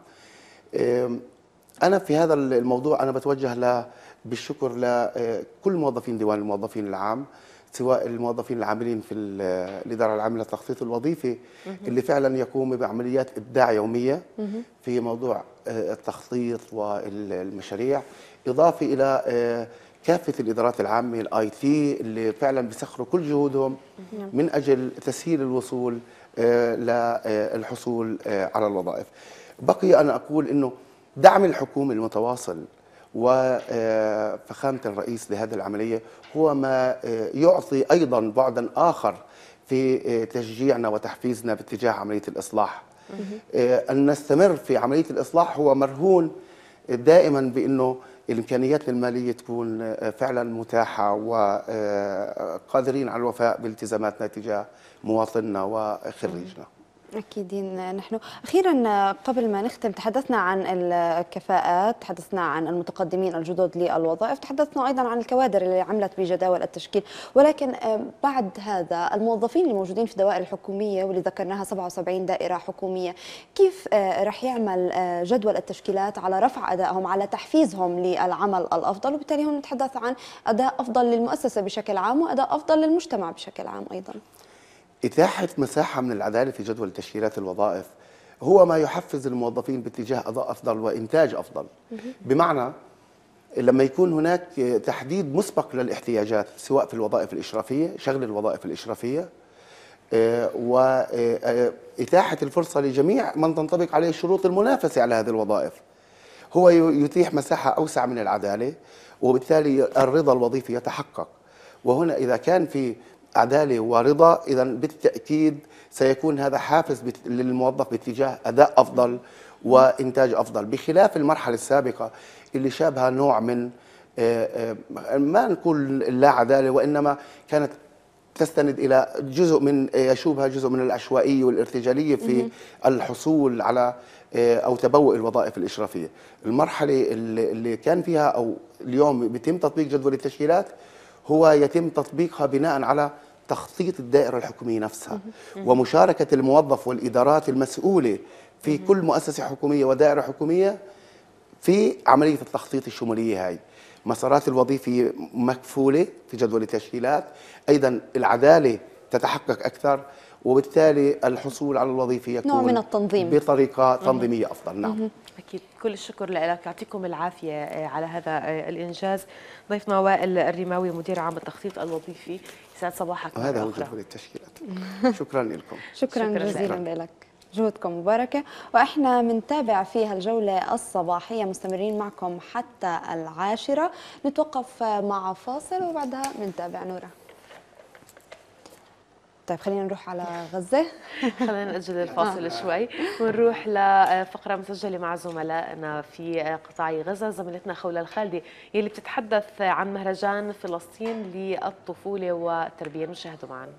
أنا في هذا الموضوع أنا بتوجه ل بالشكر لكل موظفين ديوان الموظفين العام، سواء الموظفين العاملين في الإدارة العامة للتخطيط الوظيفي اللي فعلا يقوم بعمليات إبداع يومية في موضوع التخطيط والمشاريع، إضافة إلى كافة الإدارات العامة الآي تي اللي فعلا بيسخروا كل جهودهم من أجل تسهيل الوصول للحصول على الوظائف. بقي أنا أقول إنه دعم الحكومة المتواصل وفخامة الرئيس لهذه العملية هو ما يعطي أيضا بعدا آخر في تشجيعنا وتحفيزنا باتجاه عملية الإصلاح. أن نستمر في عملية الإصلاح هو مرهون دائما بأنه الإمكانيات المالية تكون فعلا متاحة وقادرين على الوفاء بالتزاماتنا تجاه مواطننا وخريجنا. أكيدين. نحن أخيرا قبل ما نختم تحدثنا عن الكفاءات، تحدثنا عن المتقدمين الجدد للوظائف، تحدثنا أيضا عن الكوادر اللي عملت بجداول التشكيل، ولكن بعد هذا الموظفين الموجودين في الدوائر الحكومية واللي ذكرناها سبعة وسبعين دائرة حكومية، كيف رح يعمل جدول التشكيلات على رفع أدائهم، على تحفيزهم للعمل الأفضل، وبالتالي هون نتحدث عن أداء أفضل للمؤسسة بشكل عام وأداء أفضل للمجتمع بشكل عام أيضا. إتاحة مساحة من العدالة في جدول تشكيلات الوظائف هو ما يحفز الموظفين باتجاه أداء أفضل وإنتاج أفضل. بمعنى لما يكون هناك تحديد مسبق للاحتياجات سواء في الوظائف الإشرافية، شغل الوظائف الإشرافية، وإتاحة الفرصة لجميع من تنطبق عليه شروط المنافسة على هذه الوظائف، هو يتيح مساحة أوسع من العدالة، وبالتالي الرضا الوظيفي يتحقق. وهنا إذا كان في عدالة ورضا، إذا بالتأكيد سيكون هذا حافز للموظف باتجاه أداء أفضل وإنتاج أفضل، بخلاف المرحلة السابقة اللي شابها نوع من ما نقول لا عدالة، وإنما كانت تستند إلى جزء من يشوبها جزء من العشوائية والارتجالية في الحصول على أو تبوء الوظائف الإشرافية. المرحلة اللي كان فيها أو اليوم بيتم تطبيق جدول التشكيلات هو يتم تطبيقها بناء على تخطيط الدائرة الحكومية نفسها ومشاركة الموظف والإدارات المسؤولة في كل مؤسسة حكومية ودائرة حكومية في عملية التخطيط الشمولية. هاي مسارات الوظيفية مكفولة في جدول التشكيلات، أيضا العدالة تتحقق أكثر، وبالتالي الحصول على الوظيفة يكون نوع من التنظيم بطريقة تنظيمية أفضل. نعم أكيد. كل الشكر لك، يعطيكم العافية على هذا الإنجاز. ضيفنا وائل الرماوي مدير عام التخطيط الوظيفي، يسعد صباحك. وهذا هو جدول التشكيلات. شكرا لكم. شكرا, شكرا جزيلا لك، جهودكم مباركة. وإحنا منتابع فيها الجولة الصباحية، مستمرين معكم حتى العاشرة. نتوقف مع فاصل وبعدها منتابع نورة. طيب خلينا نروح على غزة. خلينا نأجل الفاصل آه. شوي ونروح لفقرة مسجلة مع زملائنا في قطاع غزة، زميلتنا خولة الخالدي يلي بتتحدث عن مهرجان فلسطين للطفولة والتربية. نشاهده معنا.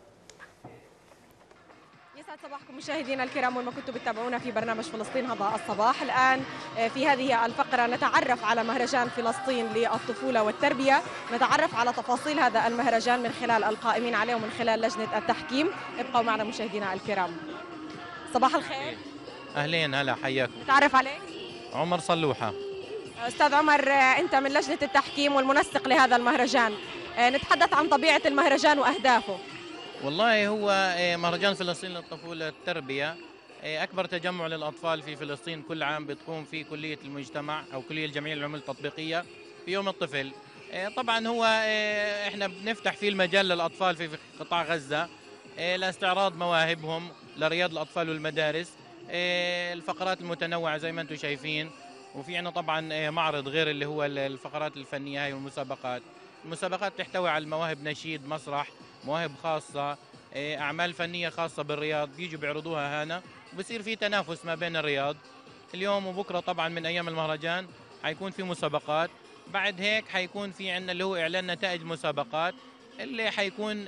يسعد صباحكم مشاهدينا الكرام، وين ما كنتم بتتابعونا في برنامج فلسطين هذا الصباح. الآن في هذه الفقرة نتعرف على مهرجان فلسطين للطفولة والتربية، نتعرف على تفاصيل هذا المهرجان من خلال القائمين عليه ومن خلال لجنة التحكيم. ابقوا معنا مشاهدينا الكرام. صباح الخير. أهلين، هلا حياكم. نتعرف عليك. عمر صلوحة. أستاذ عمر، أنت من لجنة التحكيم والمنسق لهذا المهرجان، نتحدث عن طبيعة المهرجان وأهدافه. والله هو مهرجان فلسطين للطفولة والتربية أكبر تجمع للأطفال في فلسطين كل عام بتقوم فيه كلية المجتمع أو كلية الجمعية للعلوم التطبيقية في يوم الطفل. طبعا هو إحنا بنفتح فيه المجال للأطفال في قطاع غزة لاستعراض مواهبهم لرياض الأطفال والمدارس، الفقرات المتنوعة زي ما أنتم شايفين، وفي عنا طبعا معرض غير اللي هو الفقرات الفنية هاي والمسابقات. المسابقات تحتوي على المواهب، نشيد، مسرح، مواهب خاصة، أعمال فنية خاصة بالرياض بيجوا بيعرضوها هنا، وبصير في تنافس ما بين الرياض. اليوم وبكرة طبعا من أيام المهرجان حيكون في مسابقات، بعد هيك حيكون في عنا اللي هو إعلان نتائج مسابقات اللي حيكون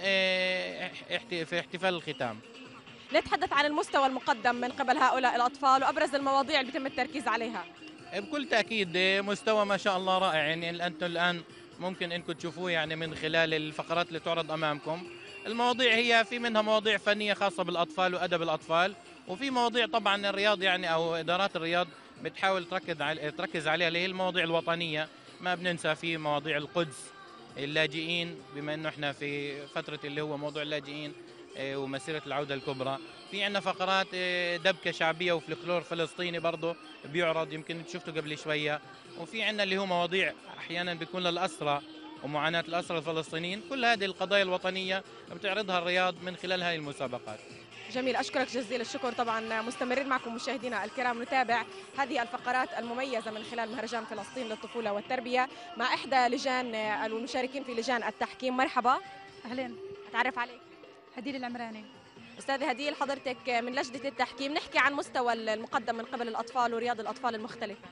في احتفال الختام. نتحدث عن المستوى المقدم من قبل هؤلاء الأطفال وأبرز المواضيع اللي بيتم التركيز عليها. بكل تأكيد مستوى ما شاء الله رائع، يعني أنتم الآن ممكن انكم تشوفوه يعني من خلال الفقرات اللي تعرض امامكم. المواضيع هي في منها مواضيع فنيه خاصه بالاطفال وادب الاطفال، وفي مواضيع طبعا الرياض يعني او ادارات الرياض بتحاول تركز على تركز عليها اللي هي المواضيع الوطنيه. ما بننسى في مواضيع القدس، اللاجئين، بما انه احنا في فتره اللي هو موضوع اللاجئين ومسيره العوده الكبرى. في عندنا فقرات دبكه شعبيه وفلكلور فلسطيني برضه بيعرض، يمكن شفته قبل شويه. وفي عندنا اللي هو مواضيع احيانا بيكون للاسرى ومعاناه الاسرى الفلسطينيين. كل هذه القضايا الوطنيه بتعرضها الرياض من خلال هذه المسابقات. جميل، اشكرك جزيل الشكر. طبعا مستمرين معكم مشاهدينا الكرام نتابع هذه الفقرات المميزه من خلال مهرجان فلسطين للطفوله والتربيه مع احدى لجان المشاركين في لجان التحكيم. مرحبا. اهلين. اتعرف عليك. هديل العمراني. استاذه هديل، حضرتك من لجنه التحكيم، نحكي عن مستوى المقدم من قبل الاطفال ورياض الاطفال المختلفه.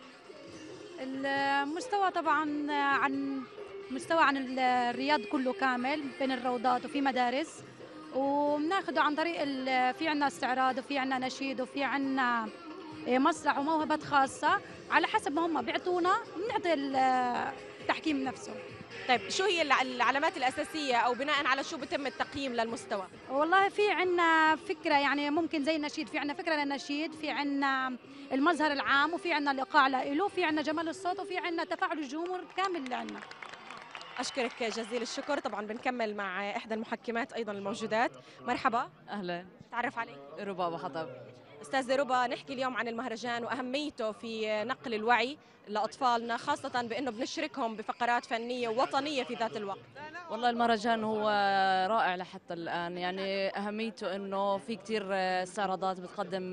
المستوى طبعا عن مستوى عن الرياض كله كامل بين الروضات وفي مدارس، وبناخده عن طريق ال- في عنا استعراض وفي عنا نشيد وفي عنا مسرح وموهبات خاصة، على حسب ما هم بيعطونا بنعطي ال- التحكيم نفسه. طيب شو هي الع- العلامات الأساسية أو بناء على شو بتم التقييم للمستوى؟ والله في عنا فكرة، يعني ممكن زي النشيد، في عنا فكرة للنشيد، في عنا المظهر العام، وفي عنا الإيقاع له، في عنا جمال الصوت، وفي عنا تفاعل الجمهور كامل اللي عنا. أشكرك جزيل الشكر. طبعا بنكمل مع إحدى المحكمات أيضا الموجودات. مرحبا. أهلا. تعرف عليك. ربابة حطب. أستاذة ربا، نحكي اليوم عن المهرجان وأهميته في نقل الوعي لأطفالنا، خاصة بأنه بنشركهم بفقرات فنية وطنية في ذات الوقت. والله المهرجان هو رائع لحتى الآن، يعني أهميته أنه في كتير استعراضات بتقدم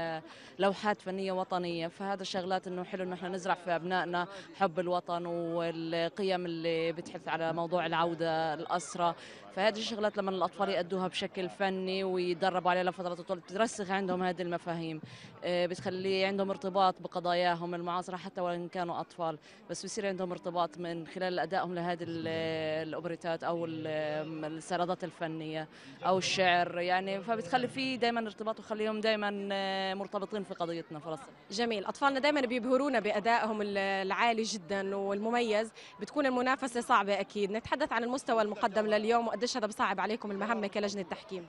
لوحات فنية وطنية، فهذا الشغلات أنه حلو أنه احنا نزرع في أبنائنا حب الوطن والقيم اللي بتحث على موضوع العودة الأسرة. فهذه الشغلات لما الأطفال يأدوها بشكل فني ويدربوا عليها لفترة طويلة بترسخ عندهم هذه المفاهيم، بتخلي عندهم ارتباط بقضاياهم المعاصرة حتى وإن كانوا أطفال، بس بصير عندهم ارتباط من خلال أدائهم لهذه الأوبريتات أو الاستعراضات الفنية أو الشعر، يعني فبتخلي في دائما ارتباط وخليهم دائما مرتبطين في قضيتنا فلسطين. جميل. أطفالنا دائما بيبهرونا بأدائهم العالي جدا والمميز، بتكون المنافسة صعبة أكيد. نتحدث عن المستوى المقدم لليوم وقديش هذا بصعب عليكم المهمة كلجنة تحكيم.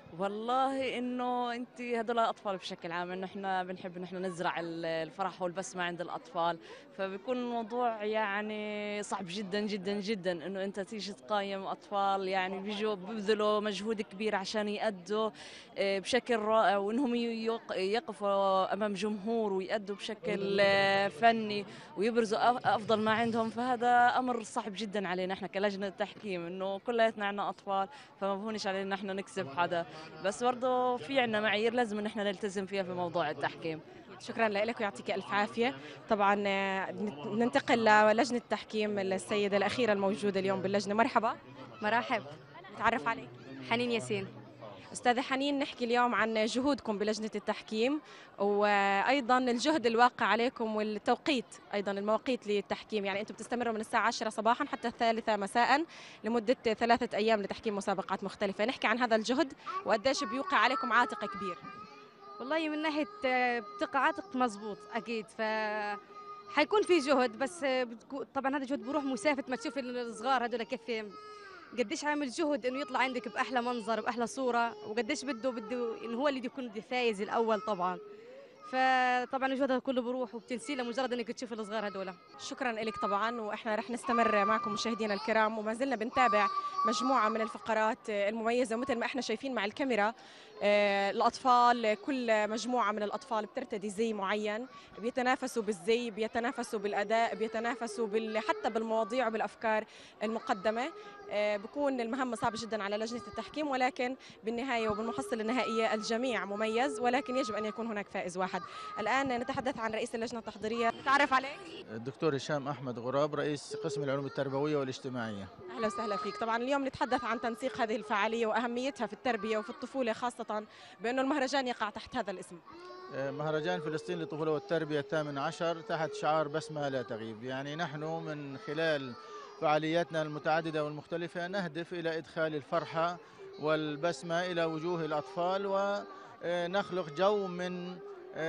والله انه انت هذول الاطفال بشكل عام، انه احنا بنحب ان احنا نزرع الفرح والبسمه عند الاطفال، فبيكون الموضوع يعني صعب جدا جدا جدا انه انت تيجي تقايم اطفال يعني بيجوا ببذلوا مجهود كبير عشان يأدوا بشكل رائع، وانهم يقفوا امام جمهور ويأدوا بشكل فني ويبرزوا افضل ما عندهم، فهذا امر صعب جدا علينا احنا كلجنه تحكيم، انه كلياتنا عندنا اطفال فما بهونش علينا احنا نكسب حدا، بس برضه في عنا معايير لازم ان احنا نلتزم فيها في موضوع التحكيم. شكرا لك ويعطيك الف عافيه. طبعا ننتقل للجنه التحكيم، السيده الاخيره الموجوده اليوم باللجنه. مرحبا. مرحب. نتعرف عليك. حنين ياسين. أستاذة حنين، نحكي اليوم عن جهودكم بلجنة التحكيم وأيضا الجهد الواقع عليكم والتوقيت، أيضا المواقيت للتحكيم، يعني أنتم بتستمروا من الساعة عشرة صباحا حتى الثالثة مساء لمدة ثلاثة أيام لتحكيم مسابقات مختلفة. نحكي عن هذا الجهد وقديش بيوقع عليكم عاتق كبير. والله من ناحية بتقع عاتق مزبوط أكيد، ف حيكون في جهد، بس طبعا هذا الجهد بروح مسافة ما تشوف الصغار هذول كيف قديش عامل جهد انه يطلع عندك باحلى منظر باحلى صوره، وقديش بده بده انه هو اللي يكون الفايز الاول طبعا. فطبعا الجهد هذا كله بروح وبتنسيه لمجرد انك تشوف الصغار هذول. شكرا لك طبعا، واحنا رح نستمر معكم مشاهدينا الكرام، وما زلنا بنتابع مجموعه من الفقرات المميزه، ومثل ما احنا شايفين مع الكاميرا آه الاطفال، كل مجموعه من الاطفال بترتدي زي معين، بيتنافسوا بالزي، بيتنافسوا بالاداء، بيتنافسوا بال... حتى بالمواضيع وبالافكار المقدمه. آه بكون المهمه صعبه جدا على لجنه التحكيم، ولكن بالنهايه وبالمحصله النهائيه الجميع مميز، ولكن يجب ان يكون هناك فائز واحد. الان نتحدث عن رئيس اللجنه التحضيريه. تعرف عليك؟ الدكتور هشام احمد غراب، رئيس قسم العلوم التربويه والاجتماعيه. اهلا وسهلا فيك. طبعا اليوم نتحدث عن تنسيق هذه الفعاليه واهميتها في التربيه وفي الطفوله، خاصه بانه المهرجان يقع تحت هذا الاسم. مهرجان فلسطين للطفوله والتربيه الثامن عشر تحت شعار بسمه لا تغيب، يعني نحن من خلال فعالياتنا المتعدده والمختلفه نهدف الى ادخال الفرحه والبسمه الى وجوه الاطفال، ونخلق جو من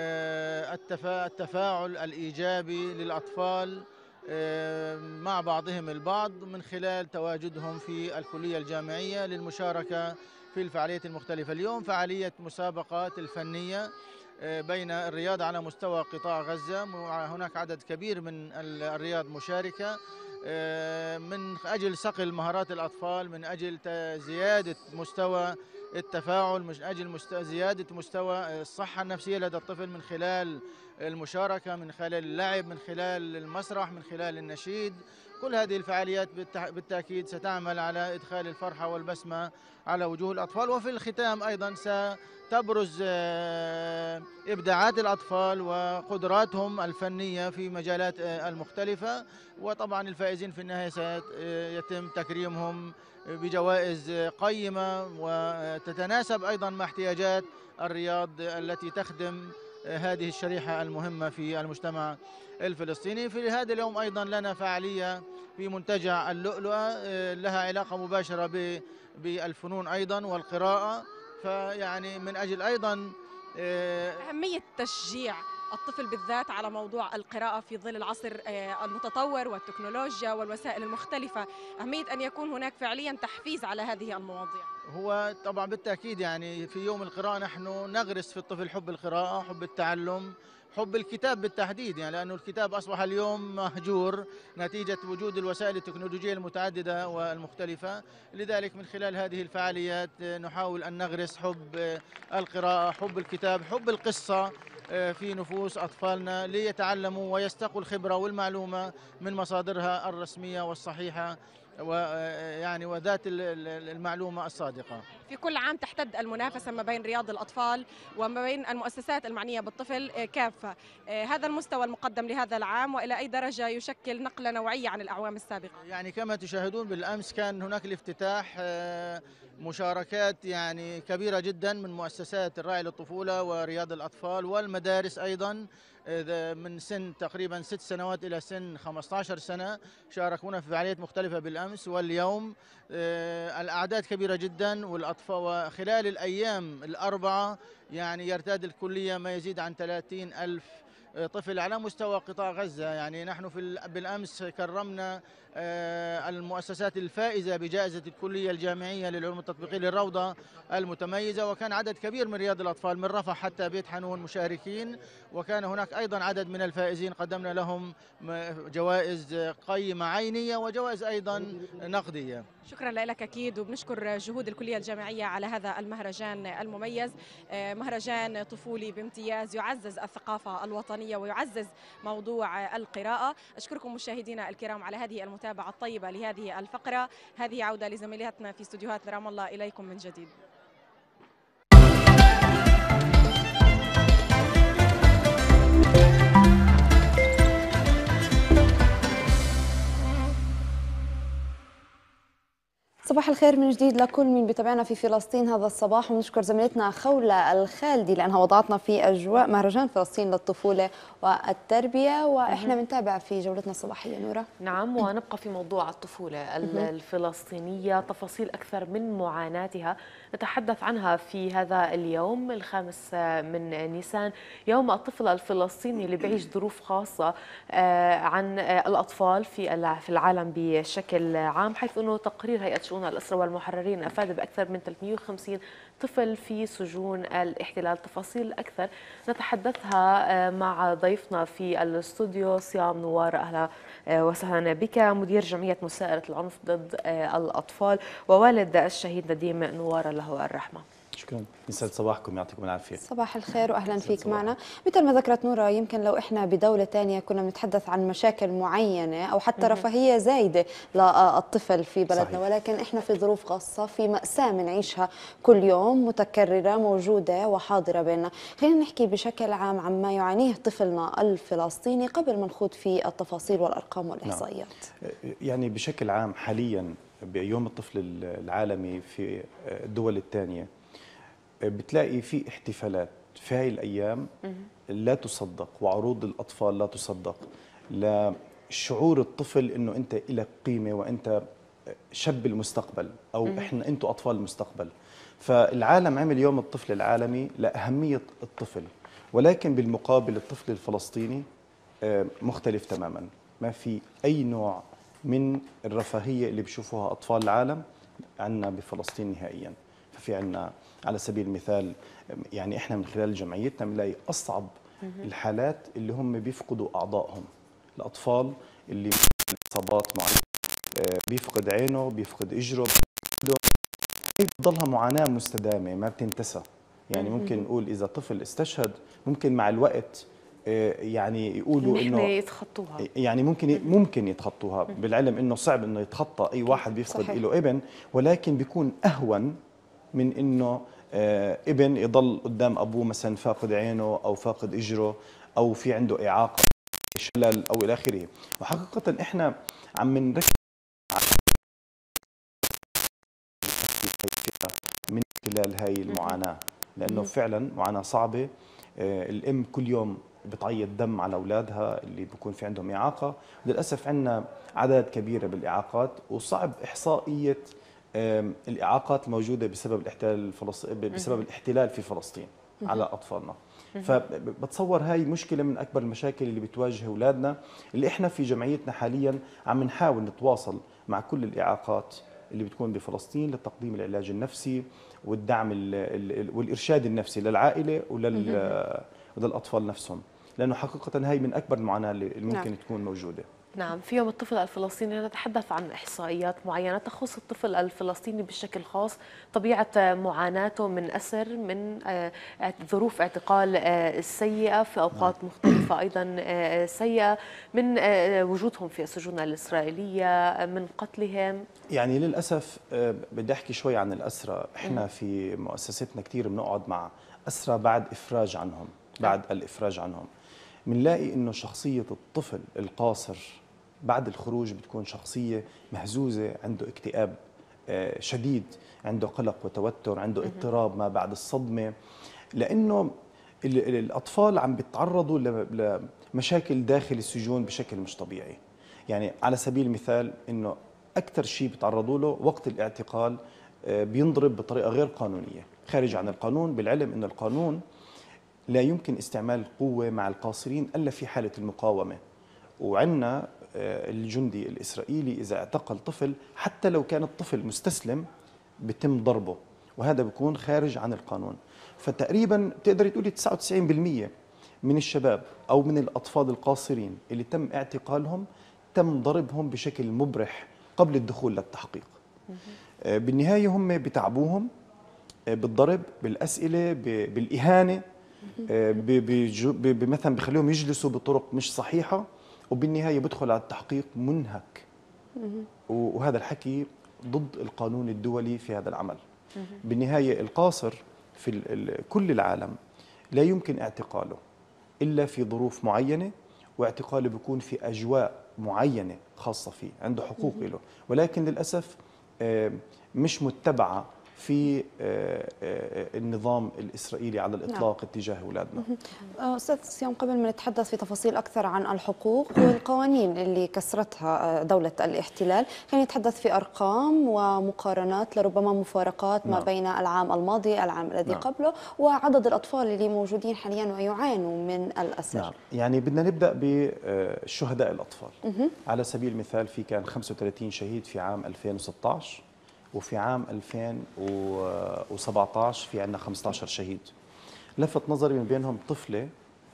التفاعل الإيجابي للأطفال مع بعضهم البعض من خلال تواجدهم في الكلية الجامعية للمشاركة في الفعاليات المختلفة. اليوم فعالية مسابقات الفنية بين الرياض على مستوى قطاع غزة، هناك عدد كبير من الرياض مشاركة من أجل صقل مهارات الأطفال، من أجل زيادة مستوى التفاعل، من أجل مستوى زيادة مستوى الصحة النفسية لدى الطفل من خلال المشاركة، من خلال اللعب، من خلال المسرح، من خلال النشيد. كل هذه الفعاليات بالتأكيد ستعمل على إدخال الفرحة والبسمة على وجوه الأطفال، وفي الختام أيضا ستبرز إبداعات الأطفال وقدراتهم الفنية في مجالات المختلفة، وطبعا الفائزين في النهاية سيتم تكريمهم بجوائز قيمة وتتناسب أيضا مع احتياجات الرياض التي تخدم هذه الشريحة المهمة في المجتمع الفلسطيني. في هذا اليوم أيضا لنا فعالية في منتجع اللؤلؤة لها علاقة مباشرة بالفنون أيضا والقراءة. فيعني من أجل أيضا أهمية تشجيع الطفل بالذات على موضوع القراءة في ظل العصر المتطور والتكنولوجيا والوسائل المختلفة، أهمية أن يكون هناك فعليا تحفيز على هذه المواضيع. هو طبعا بالتأكيد يعني في يوم القراءة نحن نغرس في الطفل حب القراءة، حب التعلم، حب الكتاب بالتحديد، يعني لأنه الكتاب أصبح اليوم مهجور نتيجة وجود الوسائل التكنولوجية المتعددة والمختلفة. لذلك من خلال هذه الفعاليات نحاول أن نغرس حب القراءة، حب الكتاب، حب القصة في نفوس أطفالنا ليتعلموا ويستقوا الخبرة والمعلومة من مصادرها الرسمية والصحيحة ويعني وذات المعلومة الصادقة. في كل عام تحتد المنافسة ما بين رياض الأطفال وما بين المؤسسات المعنية بالطفل كافة. هذا المستوى المقدم لهذا العام وإلى أي درجة يشكل نقلة نوعية عن الأعوام السابقة؟ يعني كما تشاهدون بالأمس كان هناك الافتتاح، مشاركات يعني كبيرة جدا من مؤسسات الراعي للطفولة ورياض الأطفال والمدارس أيضا من سن تقريبا ست سنوات إلى سن خمسة عشر سنة شاركونا في فعاليات مختلفة بالأمس واليوم. الأعداد كبيرة جدا والأطفال، وخلال الأيام الأربعة يعني يرتاد الكلية ما يزيد عن ثلاثين ألف طفل على مستوى قطاع غزة. يعني نحن في بالأمس كرمنا المؤسسات الفائزة بجائزة الكلية الجامعية للعلوم التطبيقية للروضة المتميزة، وكان عدد كبير من رياض الأطفال من رفح حتى بيت حنون مشاركين، وكان هناك أيضا عدد من الفائزين قدمنا لهم جوائز قيمة عينية وجوائز أيضا نقدية. شكرا لك أكيد، وبنشكر جهود الكلية الجامعية على هذا المهرجان المميز، مهرجان طفولي بامتياز يعزز الثقافة الوطنية ويعزز موضوع القراءة. أشكركم مشاهدينا الكرام على هذه المتابعة الطيبة لهذه الفقرة. هذه عودة لزميلاتنا في استوديوهات رام الله إليكم من جديد. صباح الخير من جديد لكل من بيتابعنا في فلسطين هذا الصباح، ونشكر زميلتنا خولة الخالدي لأنها وضعتنا في أجواء مهرجان فلسطين للطفولة والتربية، وإحنا بنتابع في جولتنا الصباحية. نورة. نعم، ونبقى في موضوع الطفولة الفلسطينية، تفاصيل أكثر من معاناتها نتحدث عنها في هذا اليوم الخامس من نيسان، يوم الطفل الفلسطيني اللي بيعيش ظروف خاصة عن الأطفال في في العالم بشكل عام، حيث أنه تقرير هيئة شؤون الأسرى والمحررين أفاد بأكثر من ثلاثمئة وخمسين طفل في سجون الاحتلال. تفاصيل أكثر نتحدثها مع ضيفنا في الاستوديو صيام نوار. أهلا وسهلا بك، مدير جمعية مساءلة العنف ضد الأطفال ووالد الشهيد نديم نوار له الرحمة. شكرا، يسعد صباحكم، يعطيكم العافيه. صباح الخير واهلا فيك صباح. معنا. مثل ما ذكرت نورة، يمكن لو احنا بدوله ثانيه كنا بنتحدث عن مشاكل معينه او حتى م- رفاهيه زايده للطفل في بلدنا، صحيح. ولكن احنا في ظروف خاصه، في مأساة بنعيشها كل يوم متكرره موجوده وحاضره بيننا. خلينا نحكي بشكل عام عن ما يعانيه طفلنا الفلسطيني قبل ما نخوض في التفاصيل والارقام والاحصائيات. نعم. يعني بشكل عام حاليا بيوم الطفل العالمي في الدول الثانيه بتلاقي في احتفالات في هاي الأيام لا تصدق، وعروض الأطفال لا تصدق، لشعور الطفل أنه أنت لك قيمة وأنت شاب المستقبل أو مم. إحنا أنتوا أطفال المستقبل. فالعالم عمل يوم الطفل العالمي لأهمية الطفل، ولكن بالمقابل الطفل الفلسطيني مختلف تماما، ما في أي نوع من الرفاهية اللي بيشوفوها أطفال العالم عنا بفلسطين نهائيا. ففي عنا على سبيل المثال يعني احنا من خلال جمعيتنا بنلاقي اصعب الحالات اللي هم بيفقدوا اعضائهم، الاطفال اللي اصابات معينه، بيفقد عينه، بيفقد اجره، بتضلها معاناه مستدامه ما بتنتسى. يعني ممكن نقول اذا طفل استشهد ممكن مع الوقت يعني يقولوا انه يتخطوها، يعني ممكن ممكن يتخطوها، بالعلم انه صعب انه يتخطى اي واحد بيفقد له ابن، ولكن بيكون اهون من انه ابن يضل قدام ابوه مثلا فاقد عينه او فاقد اجره او في عنده اعاقه شلل او الى اخره. وحقيقه احنا عم نركز من خلال هاي المعاناه، لانه فعلا معاناه صعبه. الام كل يوم بتعيط دم على اولادها اللي بيكون في عندهم اعاقه، وللاسف عندنا عدد كبير بالاعاقات، وصعب احصائيه الإعاقات الموجودة بسبب الاحتلال الفلسط... بسبب الاحتلال في فلسطين على أطفالنا. فبتصور هاي مشكلة من أكبر المشاكل اللي بتواجه أولادنا، اللي إحنا في جمعيتنا حاليا عم نحاول نتواصل مع كل الإعاقات اللي بتكون بفلسطين لتقديم العلاج النفسي والدعم ال ال والإرشاد النفسي للعائلة ولل وللأطفال نفسهم، لأنه حقيقة هاي من أكبر المعاناة اللي ممكن نعم. تكون موجودة. نعم، في يوم الطفل الفلسطيني نتحدث عن إحصائيات معينة تخص الطفل الفلسطيني بشكل خاص، طبيعة معاناته من أسر من ظروف اعتقال السيئة في أوقات مختلفة أيضا سيئة، من وجودهم في السجون الإسرائيلية، من قتلهم. يعني للأسف بدي أحكي شوي عن الأسرى. إحنا في مؤسستنا كثير بنقعد مع أسرى بعد إفراج عنهم، بعد الإفراج عنهم بنلاقي إنه شخصية الطفل القاصر بعد الخروج بتكون شخصية مهزوزة، عنده اكتئاب شديد، عنده قلق وتوتر، عنده اضطراب ما بعد الصدمة، لأنه الأطفال عم بيتعرضوا لمشاكل داخل السجون بشكل مش طبيعي. يعني على سبيل المثال إنه أكثر شيء بيتعرضوا له وقت الاعتقال بينضرب بطريقة غير قانونية خارج عن القانون، بالعلم إن القانون لا يمكن استعمال القوة مع القاصرين إلا في حالة المقاومة. وعندنا الجندي الإسرائيلي إذا اعتقل طفل حتى لو كان الطفل مستسلم بتم ضربه، وهذا بيكون خارج عن القانون. فتقريبا تقدري تقولي تسعة وتسعين بالمئة من الشباب أو من الأطفال القاصرين اللي تم اعتقالهم تم ضربهم بشكل مبرح قبل الدخول للتحقيق. بالنهاية هم بتعبوهم بالضرب، بالأسئلة، بالإهانة، مثلا بخليهم يجلسوا بطرق مش صحيحة، وبالنهاية بدخل على التحقيق منهك. وهذا الحكي ضد القانون الدولي في هذا العمل. بالنهاية القاصر في كل العالم لا يمكن اعتقاله إلا في ظروف معينة، واعتقاله بيكون في أجواء معينة خاصة فيه، عنده حقوق له، ولكن للأسف مش متبعة في النظام الإسرائيلي على الإطلاق نعم. اتجاه أولادنا. أستاذ صيام، قبل ما نتحدث في تفاصيل أكثر عن الحقوق والقوانين اللي كسرتها دولة الاحتلال، خلينا نتحدث في أرقام ومقارنات لربما مفارقات نعم. ما بين العام الماضي العام الذي نعم. قبله وعدد الأطفال اللي موجودين حاليا ويعانوا من الأسر. نعم. يعني بدنا نبدأ بالشهداء الأطفال. مه. على سبيل المثال في كان خمسة وثلاثين شهيد في عام ألفين وستة عشر، وفي عام ألفين وسبعة عشر في عندنا خمسة عشر شهيد. لفت نظري من بينهم طفلة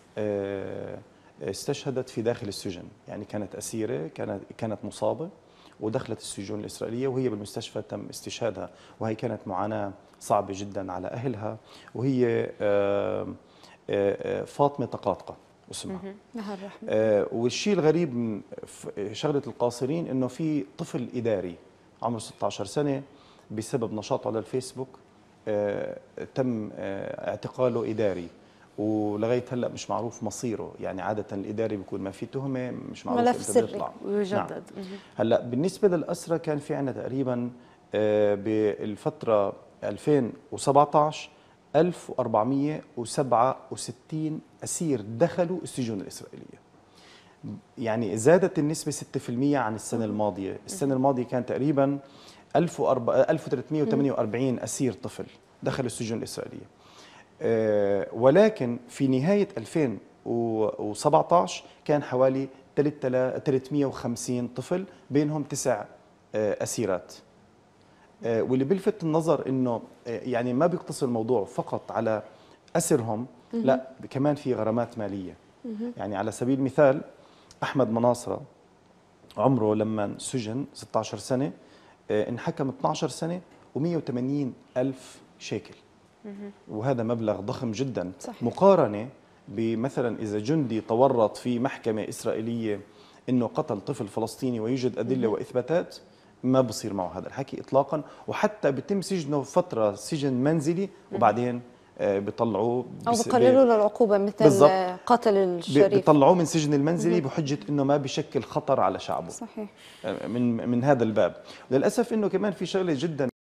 استشهدت في داخل السجن، يعني كانت أسيرة، كانت كانت مصابة ودخلت السجون الإسرائيلية وهي بالمستشفى تم استشهادها، وهي كانت معاناة صعبة جدا على أهلها، وهي فاطمة طقاطقة اسمها. والشيء الغريب من شغلة القاصرين إنه في طفل إداري عمره ستة عشر سنة بسبب نشاطه على الفيسبوك آه تم آه اعتقاله إداري، ولغاية هلا مش معروف مصيره. يعني عادة الإداري بيكون ما في تهمة، مش معروف ملف سري ويجدد. نعم. هلا بالنسبة للأسرى كان في عندنا تقريبا آه بالفترة ألفين وسبعة عشر ألف وأربعمئة وسبعة وستين أسير دخلوا السجون الإسرائيلية. يعني زادت النسبة ستة بالمئة عن السنة الماضية. السنة الماضية كان تقريبا ألف وثلاثمئة وثمانية وأربعين أسير طفل دخلوا السجون الإسرائيلية. أه ولكن في نهاية ألفين وسبعة عشر كان حوالي ثلاثمئة وخمسين طفل، بينهم تسع أه أسيرات. أه واللي بيلفت النظر إنه يعني ما بيقتصر الموضوع فقط على أسرهم، لا كمان في غرامات مالية. يعني على سبيل المثال أحمد مناصرة عمره لما سجن ستة عشر سنة انحكم اثني عشر سنة ومئة وثمانين ألف شيكل، وهذا مبلغ ضخم جدا. صحيح. مقارنة بمثلا إذا جندي تورط في محكمة إسرائيلية إنه قتل طفل فلسطيني ويوجد أدلة وإثباتات، ما بصير معه هذا الحكي إطلاقا، وحتى بتم سجنه فترة سجن منزلي وبعدين بيطلعوه او بقللوا له العقوبه مثل بالزبط. قتل الشريف بيطلعوه من سجن المنزلي بحجه انه ما بشكل خطر على شعبه. صحيح. من من هذا الباب. للاسف انه كمان في شغله جدا